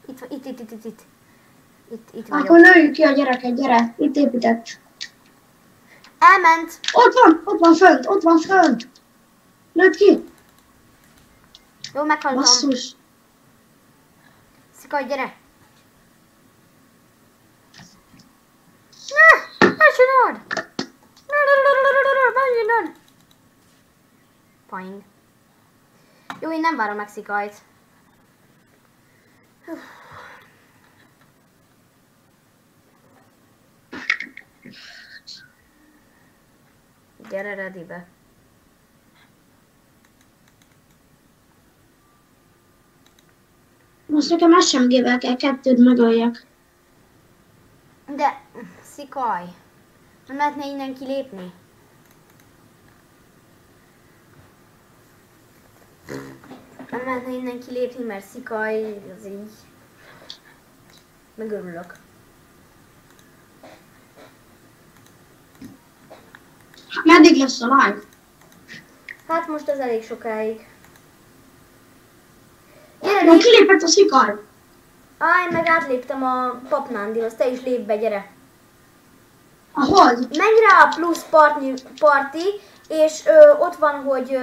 Itt vagyok. Akkor lőjük ki a gyereket, gyere. Itt épített. Elment. Ott van fönt. Lőd ki. Jó, meghaltam. Basszus. Szikaj, gyere. Ne csináld! Menjön! Fine. Jó, én nem várom meg Szikajt. Gyere readybe. Most nekem SMG-vel kell 2-t megöljek. De, szikaj. Nem lehetne innen kilépni? Nem lehetne innen kilépni, mert szikaj, az így. Megörülök. Meddig lesz a live? Hát most ez elég sokáig. Gyere, No, lép! kilépett a szikaj. Én meg átléptem a papnándihoz, te is lép be, gyere. Ahogy? Menj rá a plusz party, és ott van, hogy...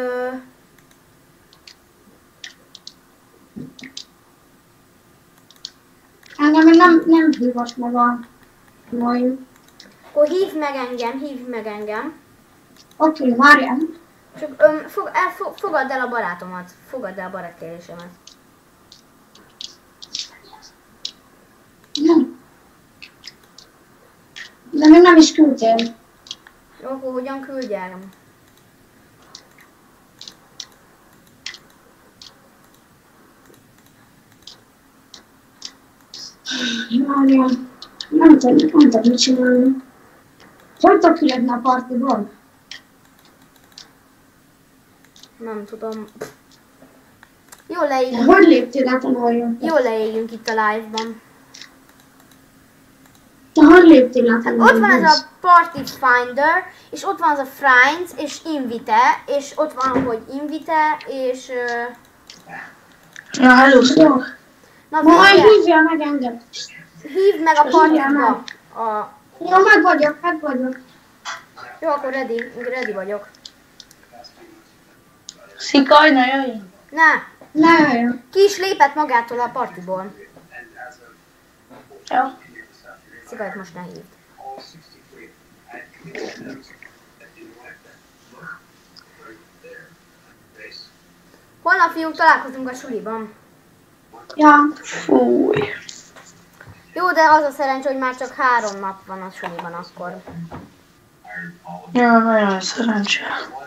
Engem még nem hívott meg a Noé. Akkor hívd meg engem. Oké, várjál. Csak fogadd el a barátomat. Fogadd el a barátkérésemet. Nem. De még nem is küldtél. Jó, akkor hogyan küldjem? Várjál. Nem tudom mit csinálni. Hogy tudok kilépni a partiból? Nem tudom. Jól De leéljünk. hogy léptél át a Noé? Jól leéljünk itt a live-ban. Te hogy léptél át a Noé? Ott van ez a Party Finder, és ott van az a Friends, és Invite, és ott van, hogy Invite, és... Na, hello, szó. Na, Majd figyelj, hívjál meg engem. hívd meg a Hívjál partiba. meg. Jó, meg vagyok. Jó, akkor ready vagyok. Szikaj, ne jöjj. Ne, Ne jöjjön. ki is lépett magától a partiból. Jó. Szigajt most ne hívd. Holnap fiúk találkozunk a suliban. Ja. Fúj. Jó, de az a szerencsé, hogy már csak 3 nap van a suliban akkor. Ja, nagyon szerencsé.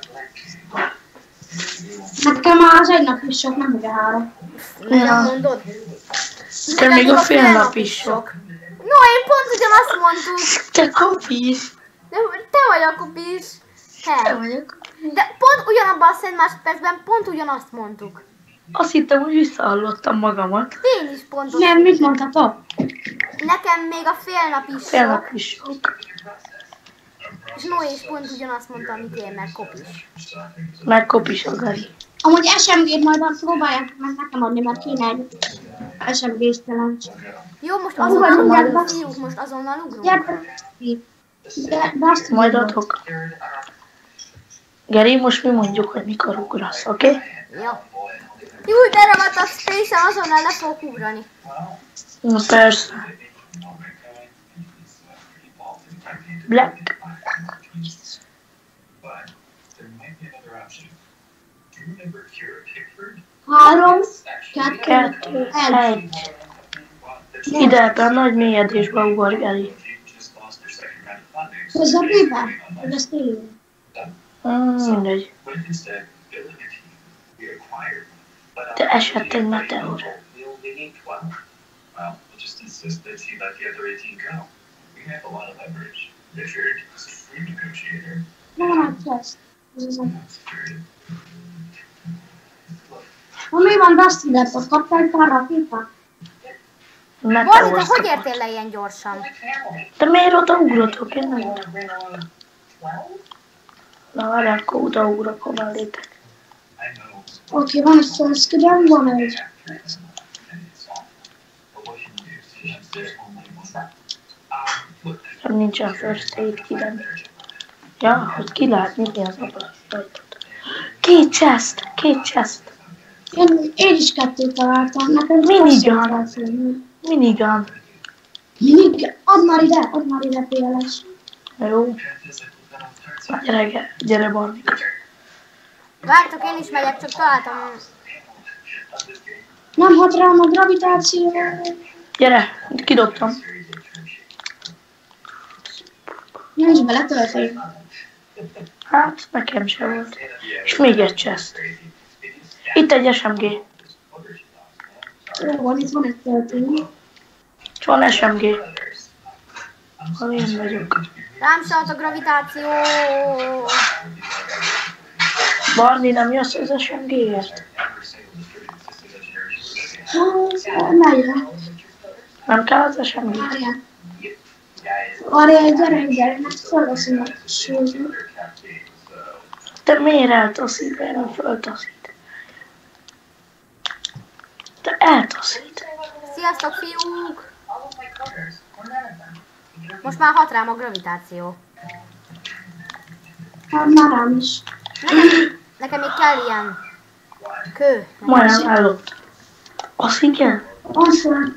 Nekem már az 1 nap is sok, nem ugye 3. Nem mondod? Te még a fél nap is sok. No, én pont ugyanazt mondtuk. Te kopis. De te vagy a kopis. Te vagyok. De pont ugyanabban a 100 másodpercben pont ugyanazt mondtuk. Azt hittem, hogy visszahallottam magamat. Én is pont Nem, mit mondhatok? Nekem még a fél nap is Fél sok. nap is sok. És Noé is pont ugyanazt mondta, amit én, meg kopis. Meg kopis a Gari. Amúgy SMG-t majd próbálják meg nekem adni, mert kéne egy SMG-s challenge. Jó, most Hú, azonnal vagy ugrunk, majd- fiúk, most azonnal ugrunk. Gyere, de azt Majd tudod. adok. Geri, most mi mondjuk, hogy mikor ugrasz, oké? Okay? Jó. Jó, de ragadt a space-en, azonnal le fogok ugrani. Na persze. Black. Három, Kettő, egy. Ide ebben nagy mélyedésbe ugor, Geri. közepébe? Hogy ezt élő. Mindegy. Te esett egy meteor. Nem, hát lesz. Mi van Dusty Depot? Kaptál egy pár rakétát? Baldi, te Meteor. hogy értél le ilyen gyorsan? De miért odaugrotok? Én nem tudom. Na várj, akkor odaugrok, honnan létek. Oké, van egy felszkedem, van egy. Nem nincsen first aid kidem. Ja, hogy ki lehet nyitni az ajtót. Két chest. Én is 2 találtam. Nekem Minigun. Minigun. Mindig, add már ide PLS. Jó. Na, gyere Barnika. Vártok, én is megyek, csak találtam. Nem hat rám a gravitáció. Gyere, kidobtam. Nincs bele tölték. Hát, nekem se volt. És még egy chest. Itt egy SMG. Jó van, itt van egy töltő. Itt van SMG. Ha én vagyok. Rám szállt a gravitáció. Barni, nem jössz az SMG-ért? Melyre? Nem kell az SMG? Várjál. Várjál, gyere, mert felveszem a sőzőt. Te miért eltaszít, miért nem föltaszít? Te eltaszít. Sziasztok, fiúk! Most már hat rám a gravitáció. Hát már rám is. Nekem még kell ilyen kő. Majdnem ellott. Az igen? Az van.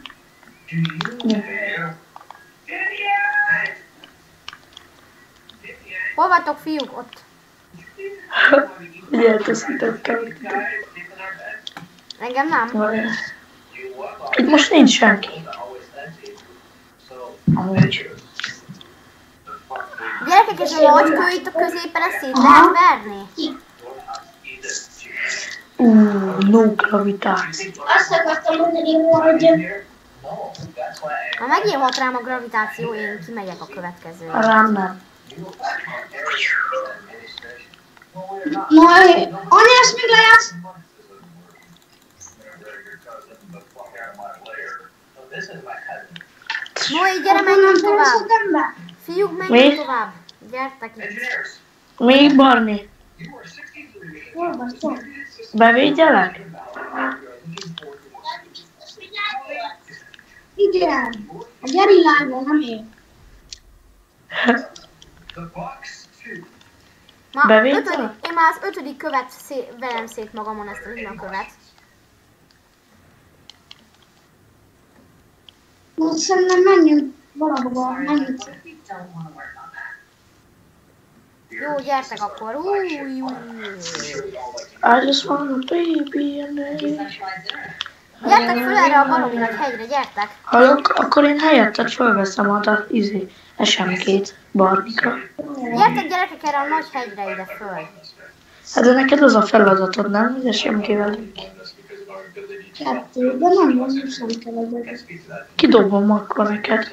Hol vagytok, fiúk? Ott. Ugye eltaszítottam. Engem nem? Itt most nincs senki. Amúgy. Gyerekek, ez a nagy kő itt a középen, ezt szét lehet verni? No gravitáció. Azt akartam mondani, hogy... Ha megint hat rám a gravitáció, én kimegyek a következőre. Rám nem. Na, anya, ezt még lejátsz? Noé, gyere, menjünk tovább! Fiúk, menjünk tovább! Gyertek itt! Mi, Barni? Hol van, hol? Bevédjelek? Igen. A Geri live-on, nem én. Ma, Bevétel? én már az 5. követ velem szét magamon, ezt a lila követ. Most szerintem menjünk valahova, menjünk. Jó, gyertek akkor! Új. I just want a baby and Gyertek föl erre a baromi nagy hegyre, gyertek! Hallok, akkor én helyetted fölveszem a SMG-t Barnikra. Gyertek, gyerekek, erre a nagy hegyre ide föl! Hát de neked az a feladatod, nem? Hogy SMG-vel. Kettő, de nem, az is nem kell az egész. Kidobom akkor neked.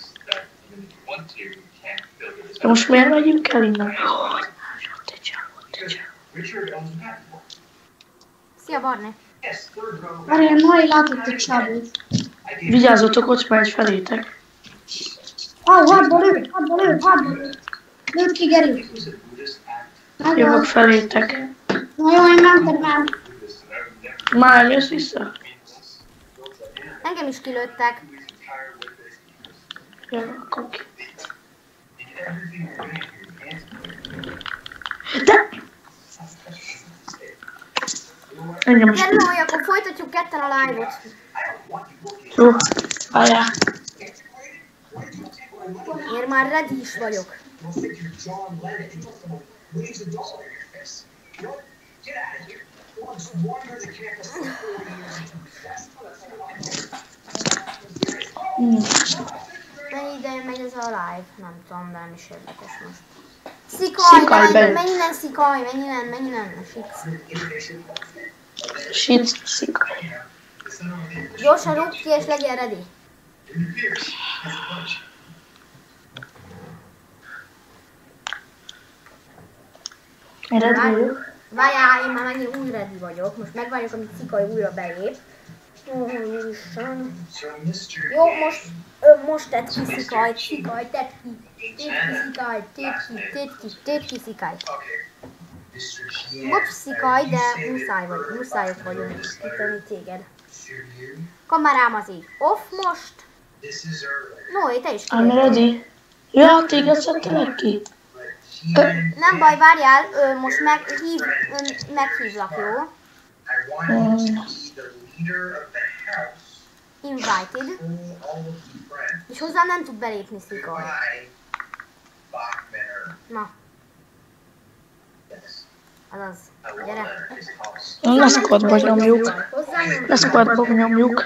De most miért megyünk el innen? Ott egy csávó. Szia, Barni! Várjál, Noé látott egy csávót. Vigyázzatok, ott megy felétek. Hátba lő. Lőd ki, Geri. Jövök felétek. Na jó, én mentem el. Már jössz vissza? Engem is kilőttek. Jövök, akkor ki. De! Engem is. Gyere, Noé, akkor folytatjuk ketten a live-ot. Jó, várjál. Én már ready is vagyok. Mennyi ideje megy ez a live? Nem tudom, de nem is érdekes most. Szikaj, be. Menj innen, szikaj, menj innen, Shit, szikaj. Gyorsan rúgd ki és legyél ready. Én ready vagyok. Várjál, én már megint új ready vagyok. Most megvárjuk, amíg szikaj újra belép. Jó, most tedd ki szikaj, tedd ki szikajt. Bocs, szikaj, de muszájok vagyunk kitölni téged. Kamerám az így off most. Noé, te is I'm ready. Ja, téged szedtelek ki? Nem baj, várjál, most meghívlak, jó? Invited. És hozzám nem tud belépni szikaj. Na. Azaz, gyere. Na, squadba nyomjuk. Hozzám nem Na, squadba nyomjuk.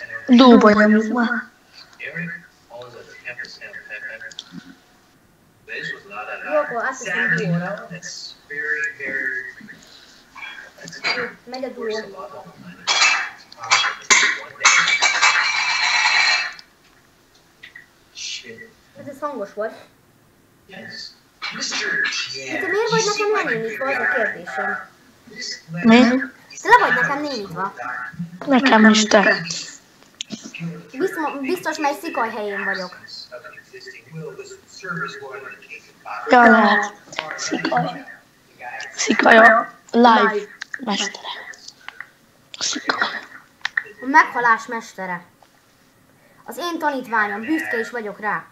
Dúba nyomjuk már. Jó, akkor átteszem duóra. Megy a duó. Ez hangos volt. Te miért vagy nekem lenémítva, az a kérdésem. Mi? Te le vagy nekem némítva. Nekem is te. Biztos mely szikaj helyén vagyok. Ja, lehet. Szikaj. Szikaja. Live mestere. Szikaj. A meghalás mestere. Az én tanítványom, büszke is vagyok rá.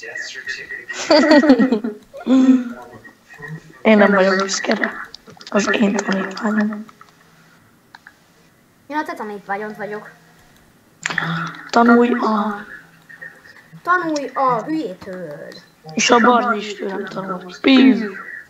Én nem vagyok büszke rá. Az én tanítványom. Én a te tanítványod vagyok. Tanulj a... Tanulj a hülyétől. És a Barni is tőlem tanult. Píz.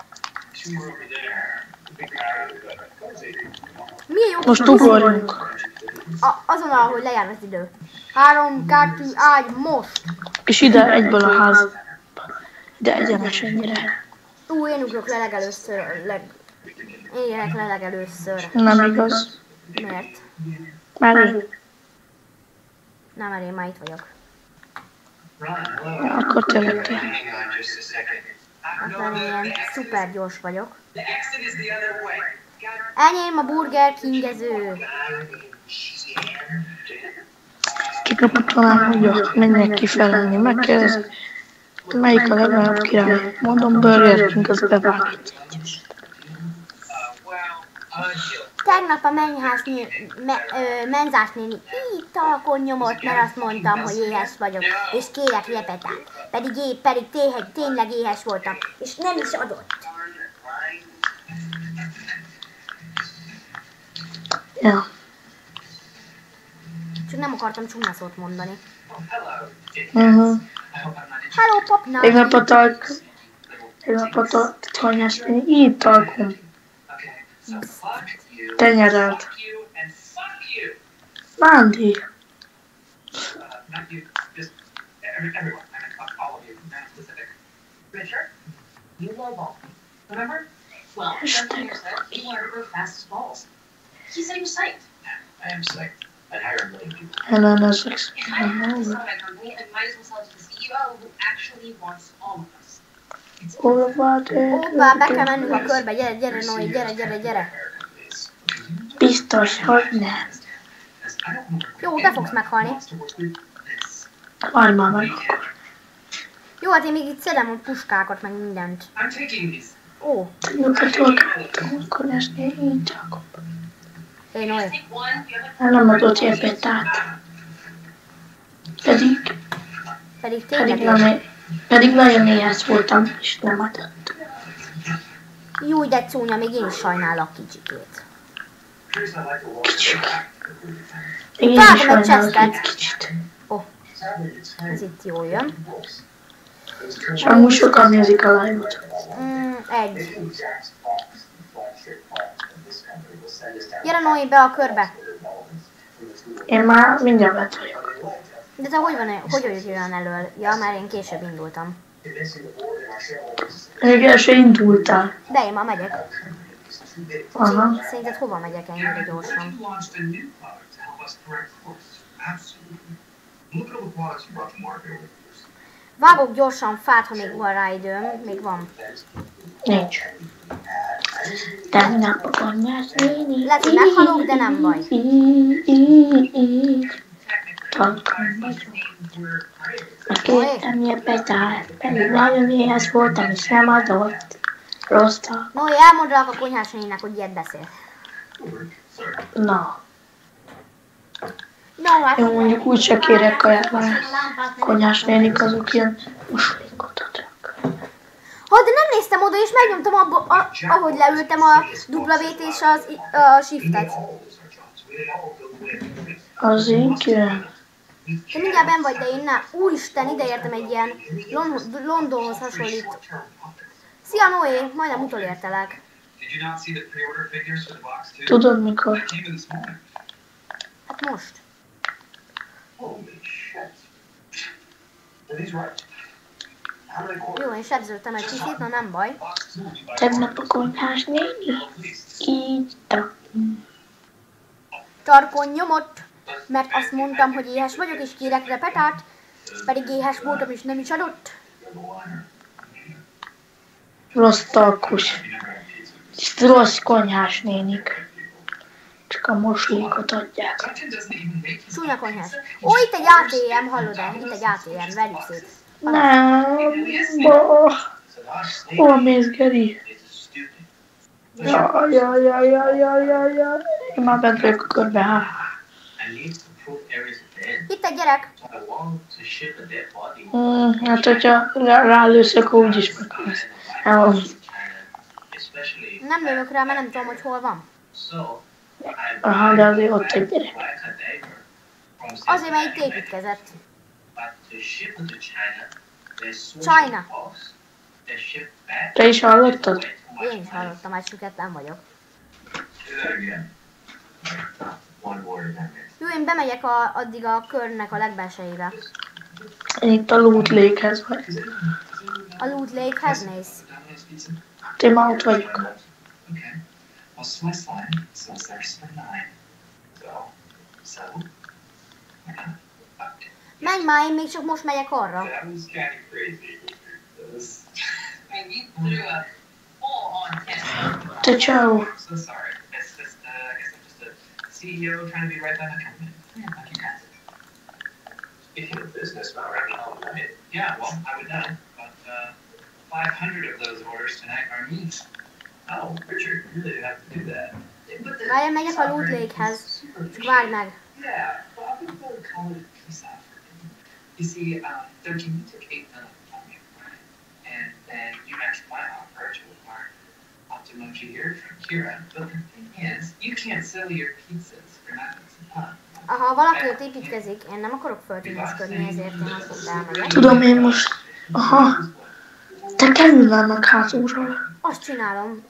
Milyen jó Most kis ugorjunk. azon, ahogy lejár az idő. 3, 2, 1, most! És ide egyből a házba. De egyenes ennyire. Én ugrok le legelőször. Én érek le legelőször. Nem igaz. Miért? Már Nem, mert én már itt vagyok. ja, akkor tényleg te. Mert ilyen szuper gyors vagyok. Enyém a Burger Kingező. Kikapott talán mondja, menjek kifelelni. Megkérdez, melyik a legnagyobb király? Mondom, Burger King, az bevágít. Tegnap a menzás néni így talkon nyomott, mert azt mondtam, hogy éhes vagyok, és kérek repetát. Pedig tényleg éhes voltam, és nem is adott. Ja. Csak nem akartam csúnya szót mondani. Hello, papnám! Tegnap a tanyásnéni így talkom. Tenyerelt. Mándi. Hashtag. Ellen ezek. Hoppá, be kell mennünk a körbe, gyere, Noé, gyere. Biztos, hogy nem. Jó, te fogsz meghalni. Várj már meg akkor. Jó, hát én még itt szedem a puskákat, meg mindent. Ó, Nyugatok, akkor esni így csak. hé, Noé. Nem adott repetát. Pedig nagyon éhes voltam, és nem adott. Jó, de csúnya, még én is sajnálok kicsikét. Kicsit. Még én is Vágom egy sajnálok csesztet. egy kicsit. Ó, ez itt jól jön. És amúgy sokan nézik a live-ot. Egy. Gyere, Noé, be a körbe. Én már mindjárt bent vagyok. De te hogy vagy olyan elől? Ja, már én később indultam. Még el se indultál. De én már megyek. Aha. Szerinted hova megyek ennyire gyorsan? Vágok gyorsan fát, ha még van rá időm. Még van. Nincs. Tegnap a konyhás néni. Lehet, hogy meghalok, de nem baj. Talpon vagyok. Kértem repetát, pedig nagyon éhes voltam, és nem adott. Rossz talp. Noé, elmondd rá a konyhás néninek, hogy ilyet beszél. Na. No, hát... Én mondjuk úgy se kérek kaját, mert konyhás nénik azok ilyen mosolygot adnak. Ha, de nem néztem oda, és megnyomtam ahogy leültem a W-t és a Shift-et. Az igen. Te mindjárt benn vagy, de én nem. Úristen, ide értem egy ilyen Londonhoz hasonlít. Szia, Noé, majdnem utolértelek. Tudod mikor? Hát most. Jó, én sebződtem egy kicsit, na nem baj. Tegnap a konyhás néni írta. Tarkon nyomott, mert azt mondtam, hogy éhes vagyok, és kérek repetát, pedig éhes voltam, és nem is adott. Rossz talkus. Rossz konyhás nénik. Csak a mosolyukat adják. Csúnya konyhás. Ó, itt egy ATM, hallod-e? Itt egy ATM, verjük szét. Nem. Hol mész, Geri? Jaj. Én már bent vagyok a körbe. Itt egy gyerek. Hát, hogyha rálősz, akkor úgyis meghalsz. Nem lövök rá, mert nem tudom, hogy hol van. Aha, de azért ott egy gyerek. Azért, mert itt építkezett. China. Te is hallottad? Én is hallottam, hát süketlen vagyok. Jó, én bemegyek addig a körnek a legbelsejébe. Én itt a Loot Lake-hez vagy. A Loot Lake-hez mész. Hát én már ott vagyok. Menj már, én még csak most megyek arra. Te ciao. CEO trying to be right by my company. Yeah, like you guys. If you're a businessman, right? Yeah, well, I would know. But 500 of those orders tonight are me. Oh, Richard, you really didn't have to do that. Várjál, megyek a Loot Lake-hez. Csak várj meg. Yeah, well, I think they'll call it a peace offering. You see, Doki, you took $8 million from me, right? And then you matched my offer to acquire Optimoji here from Kira. But the thing is, you can't sell your pizzas for nothing. Ha valaki ott építkezik, én nem akarok föltűnözködni, ezért én azt ott elmegyek. Tudom én most. Aha. Te kerülnál meg hátulról. Azt csinálom.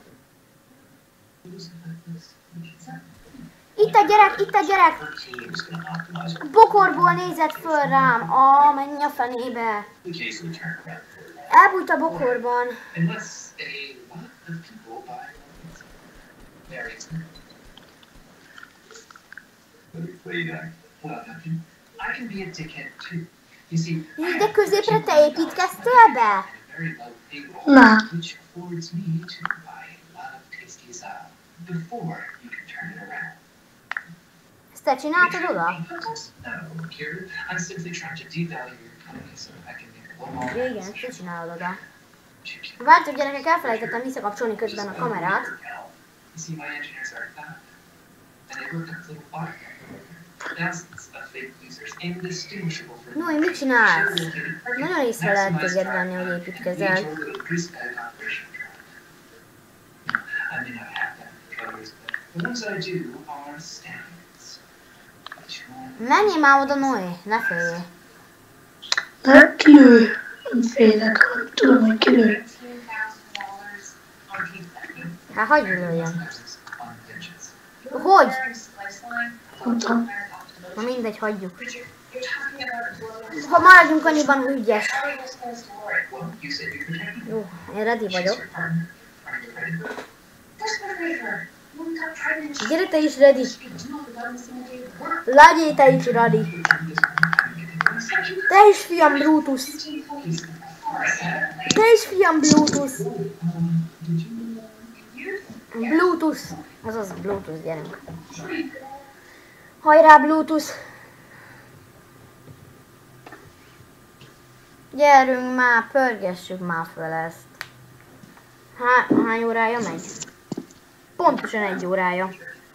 Itt a gyerek, itt a gyerek! Bokorból nézett föl rám. Menj a fenébe. Elbújt a bokorban. De középre te építkeztél be? Nem. Ezt te csináltad oda? Igen, ezt te csinálod oda. Vártok gyerekek, elfelejtettem visszakapcsolni közben a kamerát. No, mit csinálsz? Nagyon észre lehet téged venni, hogy építkezel. Menjél már oda, Noé, ne féljél. De kilő. Nem félek. Tudom, hogy kilő. Hát hagyj lőjön. Hogy? Mondtam. Na mindegy, hagyjuk. Ha maradjunk annyiban, hogy ügyes. Jó, én ready vagyok. Gyere te is ready. Legyél te is ready. Te is fiam Brutus. Te is fiam Bluetooth. Bluetooth. Azaz Bluetooth, gyerünk. Hajrá Bluetooth. Gyerünk már, pörgessük már fel ezt. Hány órája megy? Pontosan 1 órája.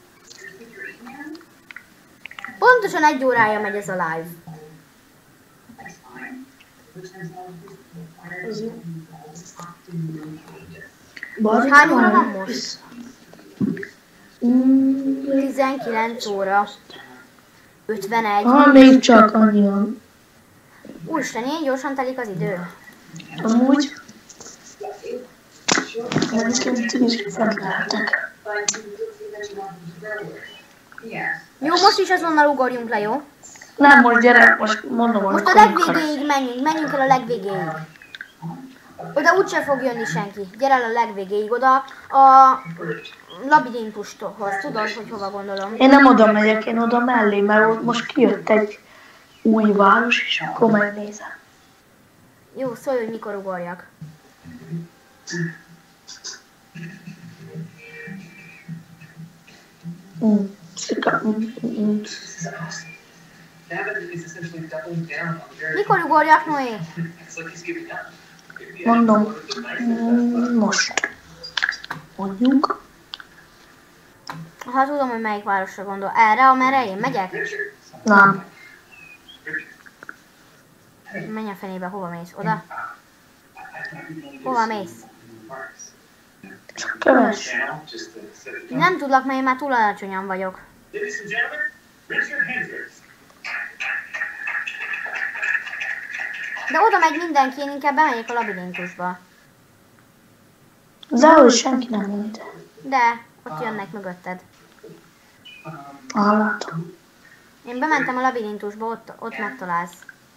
Pontosan 1 órája megy ez a live. Hány óra van most? 19 óra. 51. Még csak annyi van. Úristen, ilyen gyorsan telik az idő. Amúgy. Nekem is fent lehetek. Jó, most is azonnal ugorjunk le, jó? Nem, most gyere, most mondom, Most a legvégéig menjünk el a legvégéig. Oda úgyse fog jönni senki. Gyere el a legvégéig oda a labirintusthoz. Tudod, hogy hova gondolom. Én nem oda megyek, én oda mellé, mert ott most kijött egy új város, és akkor megnézem. Jó, szólj, hogy mikor ugorjak. Gavin is essentially doubling down on the very Mikor ugorjak, Noé? it's like he's giving up. Mondom, most. Mondjuk. Ha tudom, hogy melyik városra gondol. Erre, amerre én megyek? Nem. Menj a fenébe, hova mész? Oda? Hova mész? Csak keves. Nem tudlak, mert én már túl alacsonyan vagyok. Ladies and gentlemen, raise your hands first. De oda megy mindenki, én inkább bemegyek a labirintusba. Záról senki nem jön ide. De, ott jönnek mögötted. Látom. Én bementem a labirintusba, ott megtalálsz.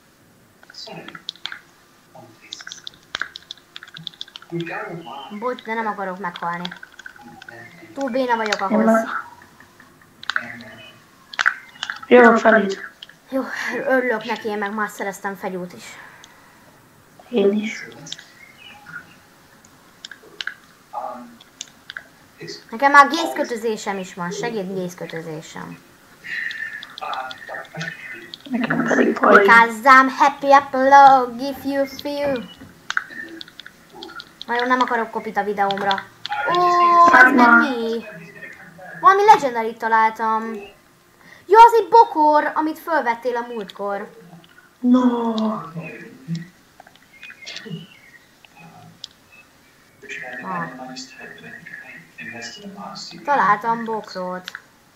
Bocs, de nem akarok meghalni. Túl béna vagyok Én ahhoz. meg... Jövök feléd. Jó, örülök neki, én meg már szereztem fegyút is. Én is. Nekem már gészkötözésem is van, segéd gészkötözésem. Nekem pedig baj. Cause I'm happy epilogue if you feel. Nagyon nem akarok kopit a videómra. Ó, ez nem mi? Valami legendary találtam. Ja, az egy bokor, amit fölvettél a múltkor. No. Találtam bokrot.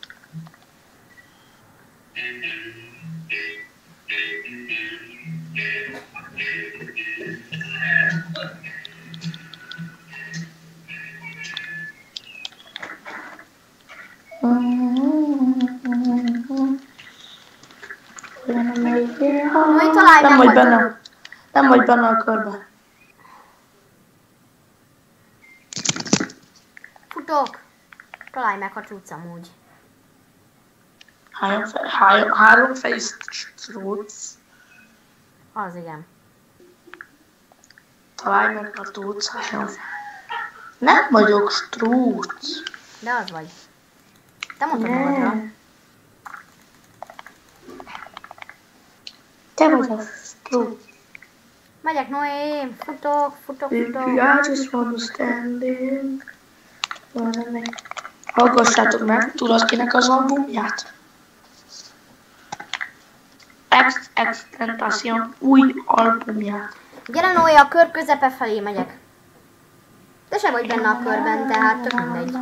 Nem vagy benne. Nem vagy benne a körben. Futok. Találj meg, ha tudsz amúgy. Három face strúc. Az igen. Találj meg, ha tudsz. Nem vagyok strúc. De az vagy. Te mondtad magadra. Te vagy a strúc. Megyek, Noé, futok. I just wanna stand in. Hallgassátok meg, tudod kinek az albumját? Extentation új albumját. Gyere, Noé, a kör közepe felé megyek. Te se vagy benne a körben, tehát tök mindegy.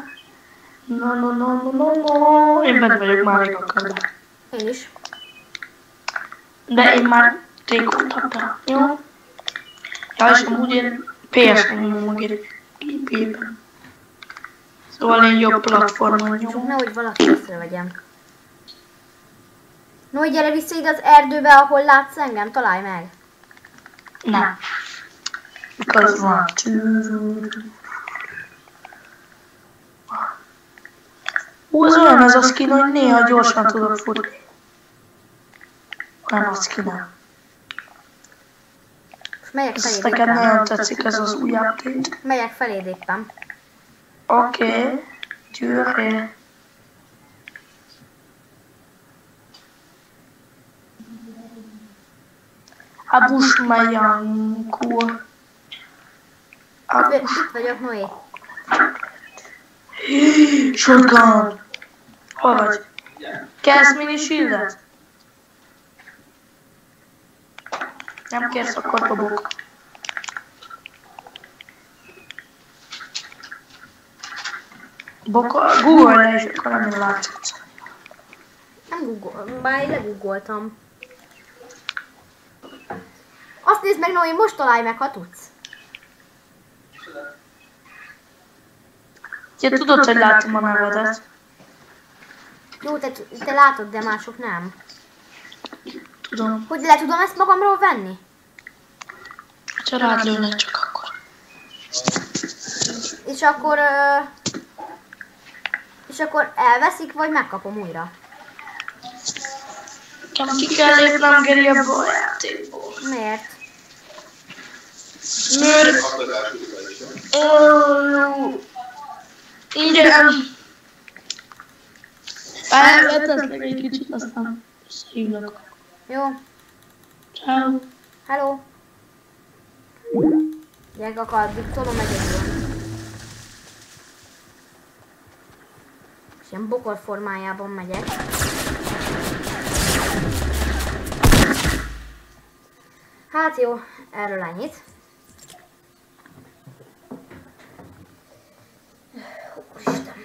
No. Én benne vagyok már a körben. Én is. De én már régóta be. Jó? Ja, és amúgy én PS-en nyomom a gépében. Szóval én jobb platformon Csak nyomom. nehogy valaki észrevegyem. Noé, gyere vissza ide az erdőbe, ahol látsz engem, találj meg. Nem. Because van. Az olyan ez a skin, hogy néha gyorsan tudok futni. Nem a skin, nem. Most megyek Ez feléd nekem éppen. nagyon tetszik ez az új update. Megyek feléd éppen. Oké. Győré. Abus Mayankul. Itt vagyok, Noé. Shotgun. Hol vagy? Kérsz mini shieldet? Nem kérsz, akkor dobok. Google-re is, akkor nem látszott. Nem bár legoogoltam. Azt nézd meg, Noé, most találj meg, ha tudsz. Ja, tudod, hogy látom a nevedet. Jó, te látod, de mások nem. Tudom. Hogy le tudom ezt magamról venni? Ha rád lőnek, csak akkor. És akkor... és akkor elveszik, vagy megkapom újra? Ki kell lépnem, Geri, abból a játékból. Miért? Mert... Igen. Letesznek egy kicsit, aztán összehívlak. Jó. Ciao. Hello. Gyerekek, addig tolom egyedül. És ilyen bokor formájában megyek. Hát jó, erről ennyit. Úristen.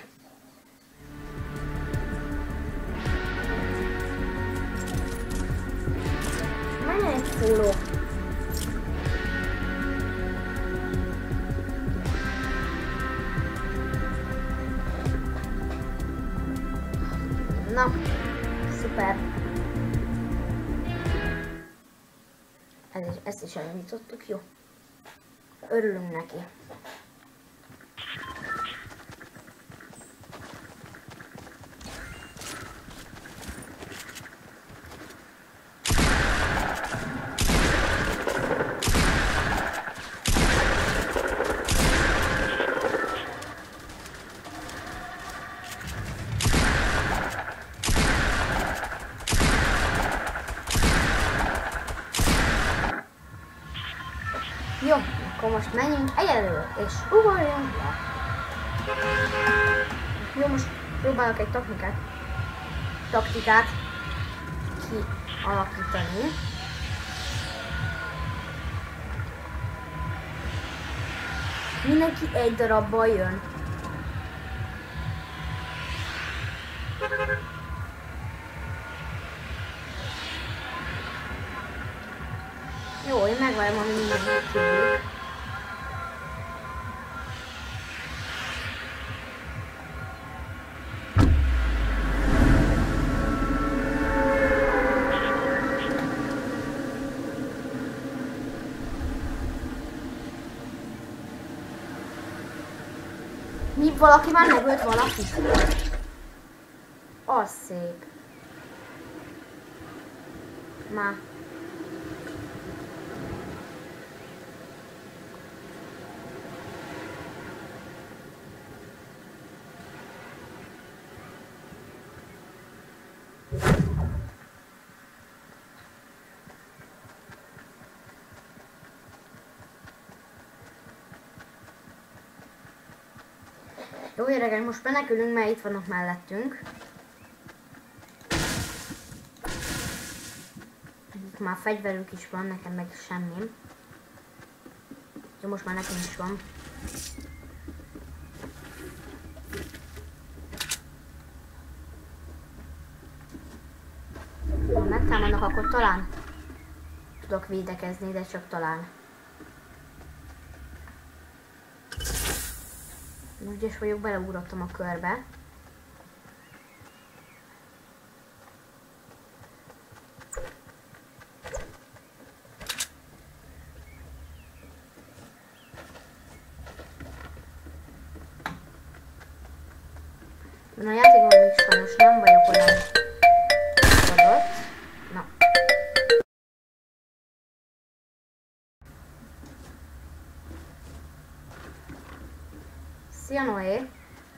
Menjen egy szóló. Na, szuper. Ezt is elindítottuk, jó. Örülünk neki. Jó, akkor most menjünk egyelőre, és ugorjunk le. Jó, most próbálok egy taktikát kialakítani. Mindenki egy darabbal jön. Jó, én megvárom, amíg mindenki kívül. Mi, valaki már megölt valakit? Az szép. Már. Jó gyerekek, most menekülünk, mert itt vannak mellettünk. Itt már fegyverünk is van, nekem meg semmim. Jó, most már nekem is van. Ha megtámadnak, akkor talán tudok védekezni, de csak talán. Ügyes vagyok, beleugrottam a körbe. A játékban még sajnos nem vagyok olyan adott. Na. Szia Noé!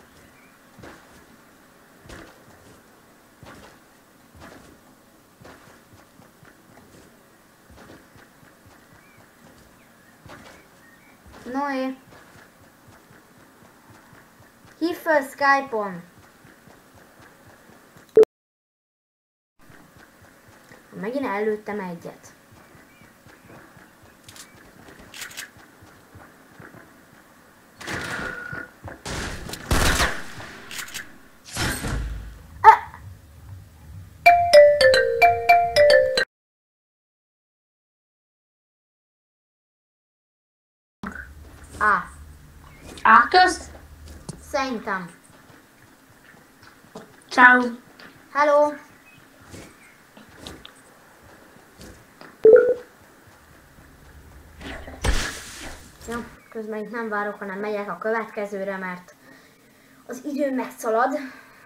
Noé! Hívd fel Skype-on! Megint előttem egyet. Kösz! Szerintem. Ciao! Hello! Jó. Közben itt nem várok, hanem megyek a következőre, mert az idő megszalad.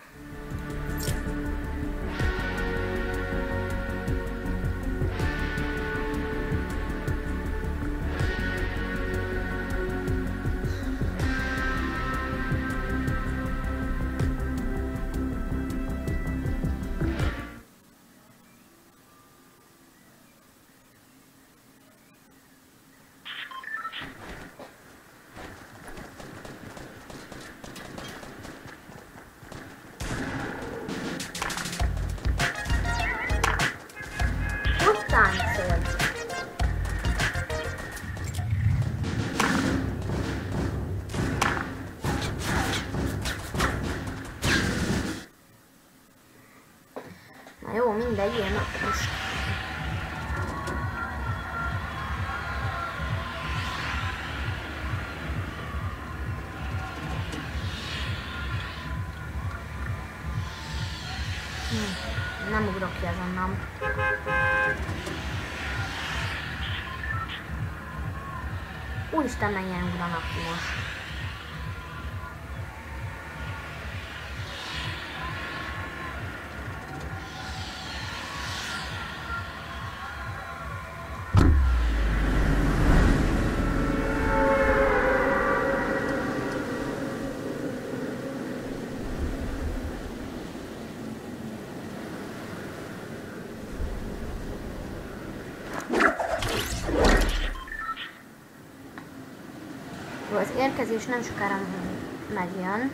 Na jó, mindegy, ilyen most. Nem ugrok ki azonnal. Úristen, mennyien ugranak ki most. Az érkezés nem sokára megjön.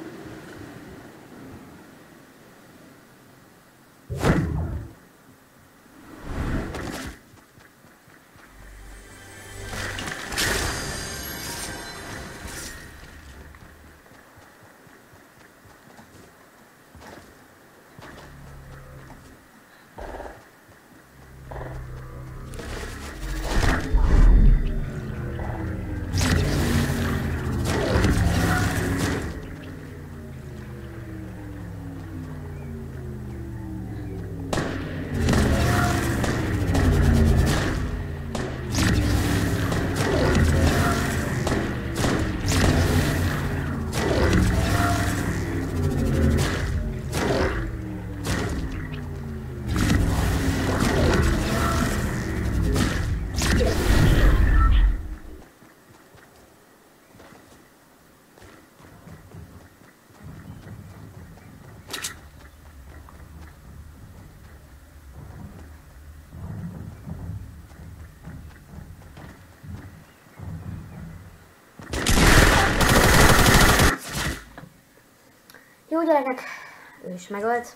Jó gyerekek, ő is megölt.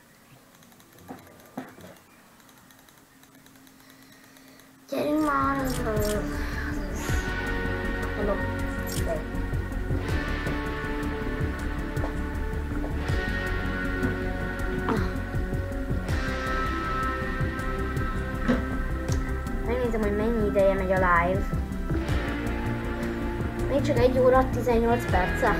Gyerünk már! Megnézem, hogy mennyi ideje megy a live. Még csak 1 óra 18 perce.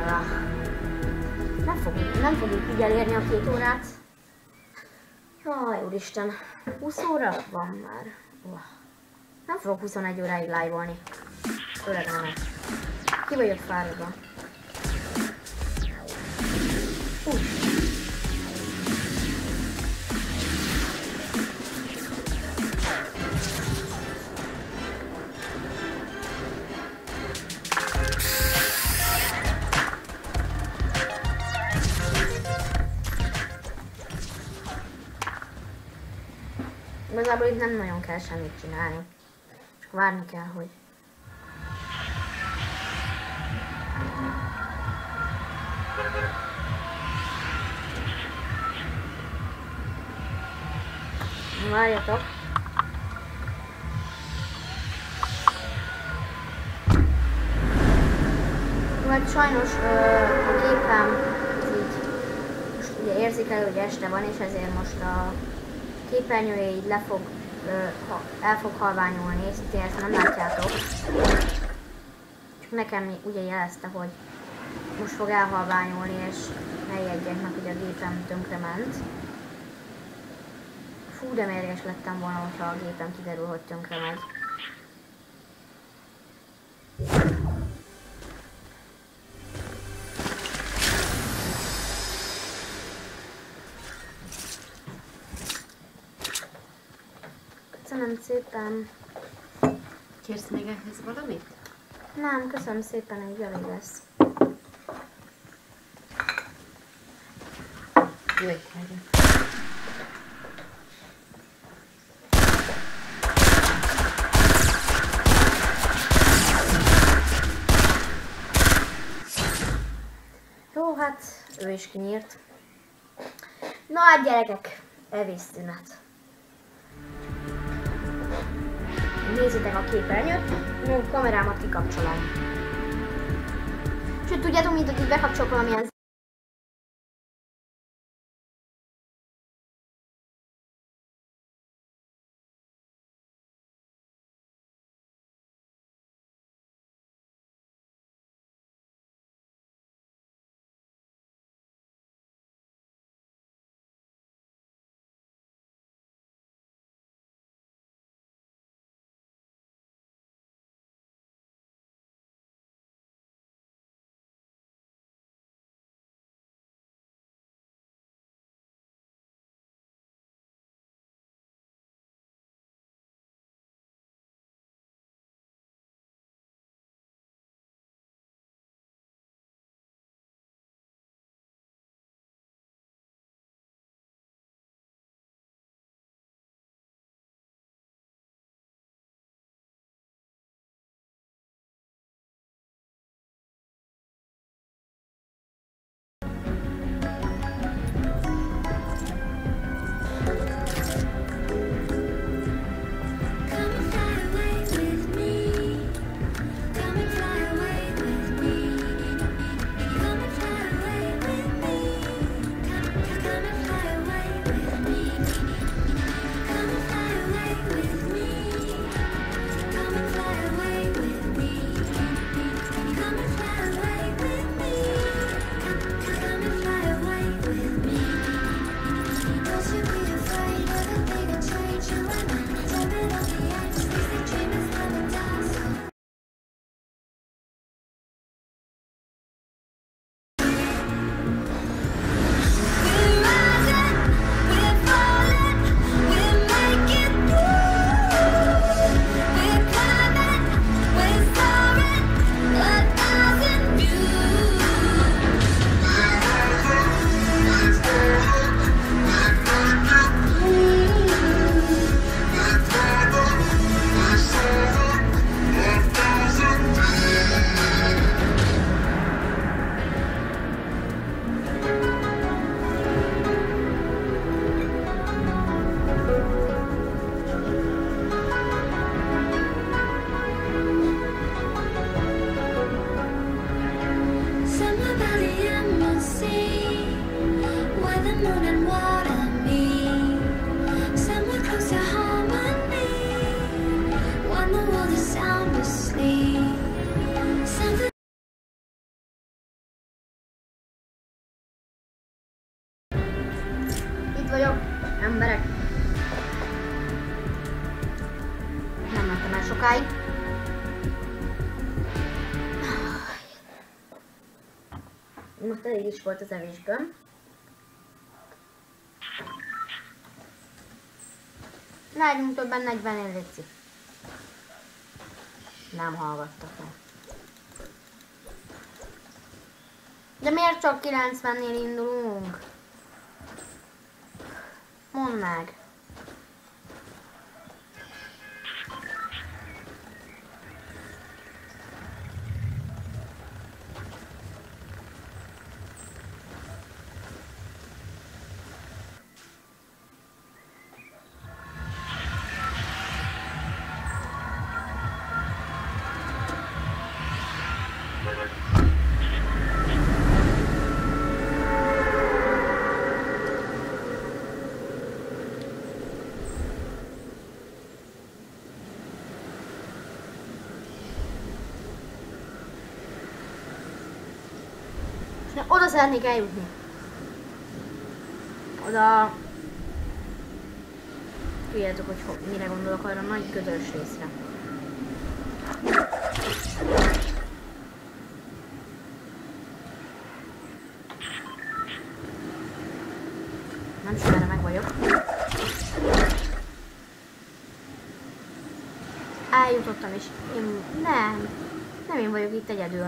Nem fogjuk így elérni a 2 órát. Jaj, úristen. 20 óra van már. Nem fogok 21 óráig live-olni. Főleg nem. Ki vagyok fáradva. Igazából itt nem nagyon kell semmit csinálni. Csak várni kell, hogy... Várjatok. Mert sajnos a gépem így most ugye érzékelő, hogy este van, és ezért most a képernyője így el fog halványulni, és ti ezt nem látjátok. Csak nekem ugye jelezte, hogy most fog elhalványulni, és ne jegyenek meg, hogy a gépem tönkrement. Fú, de mérges lettem volna, hogyha a gépem kiderül, hogy tönkre megy. Köszönöm szépen. Kérsz még ehhez valamit? Nem, köszönöm szépen, így elég lesz. Jó étvágyat. Jó, hát ő is kinyírt. Na hát gyerekek, evésszünet. Nézzétek a képernyőt, én a kamerámat kikapcsolom. Sőt, tudjátok, mint hogy így bekapcsolok valamilyen vagyok, emberek. Nem mentem el sokáig. Most elég is volt az evésből. Lágyunk többen 40 léci. Nem hallgattak meg. De miért csak 90-nél indulunk? Mondd meg. Oda szeretnék eljutni. Oda... Tudjátok, hogy mire gondolok, arra nagy gödös részre. Nem sokára meg vagyok. eljutottam és én... Nem én vagyok itt egyedül.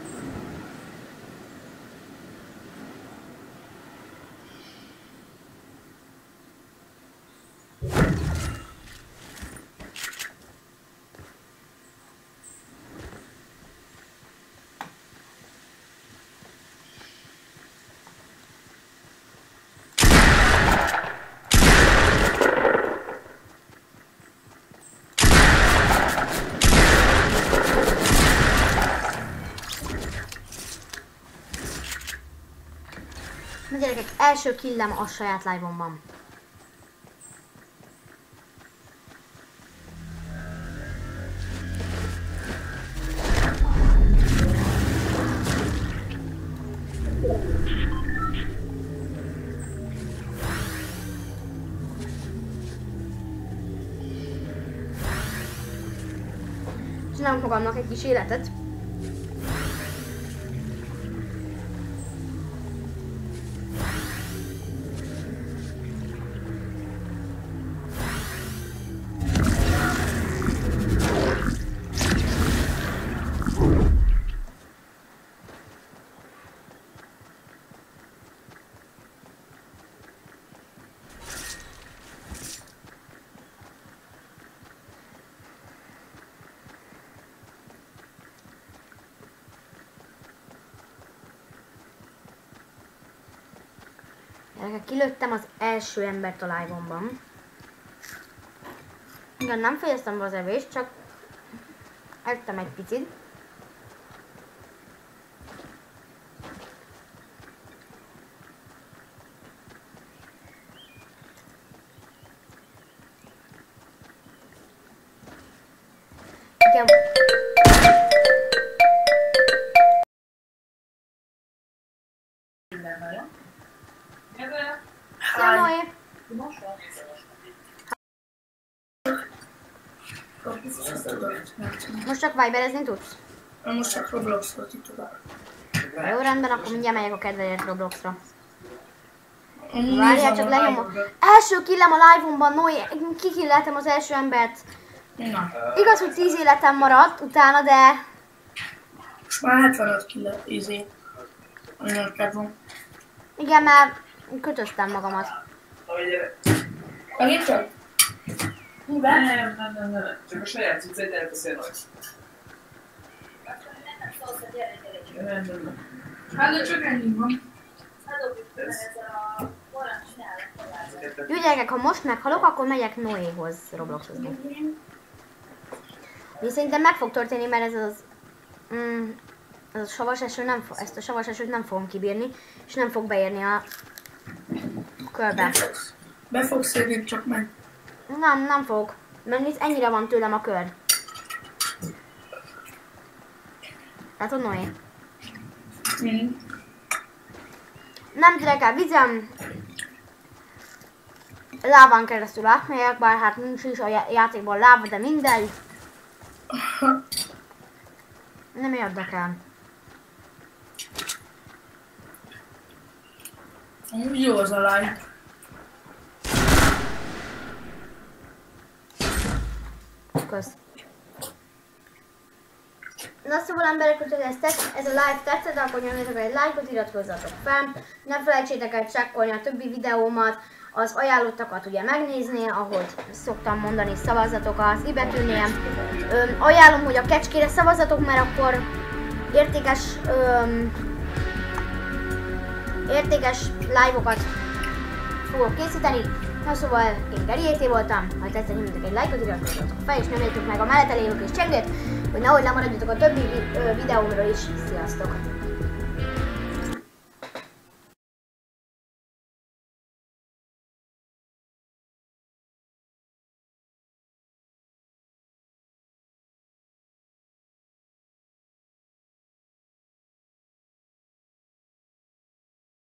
Na gyerekek, első killem a saját live-omban. Csinálok magamnak egy kis életet. Kilőttem az első embert a live-omban. Igen, nem fejeztem be az evést, csak ettem egy picit. Igen. Szia, Noé! Most csak Viberezni tudsz? Most csak Robloxra tudok. Jó, rendben, akkor mindjárt megyek a kedvedért Robloxra. Várjál, csak lenyomom. Első killem a live-omban, Noé, kikilleltem az első embert. Na. Igaz, hogy 10 életem maradt utána, de... Most már 75 killet, van. Igen, mert kötöztem magamat. Megint csak? Nem. Csak a saját cuccait elteszi a Nem. Hát de csak ennyi van. Jó gyerekek, ha most meghalok, akkor megyek Noéhoz Robloxozni. Én szerintem meg fog történni, mert ez a savas eső ezt a savas esőt nem fogom kibírni, és nem fog beérni a körbe. Be fogsz érni, csak meg. Nem fog. Mert itt ennyire van tőlem a kör. Látod, Noé? Nem gyerekek, vigyem! Láván keresztül átmegyek, bár hát nincs is a játékban láva, de mindegy. Nem érdekel. Jó az a live. Kösz. Na szóval emberek, hogyha ez a live tetszett, akkor nyomjatok egy like-ot, iratkozzatok fel. Ne felejtsétek el csekkolni a többi videómat, az ajánlottakat ugye megnézni, ahogy szoktam mondani, szavazzatok az i betűnél. Ajánlom, hogy a kecskére szavazzatok, mert akkor értékes live-okat fogok készíteni. Na szóval én Geriété voltam, ha tetszett, nyomjatok egy like-ot, iratkozzatok fel, és nyomjatok meg a mellette lévő kis csengőt, hogy nehogy lemaradjatok a többi videómról is. Sziasztok!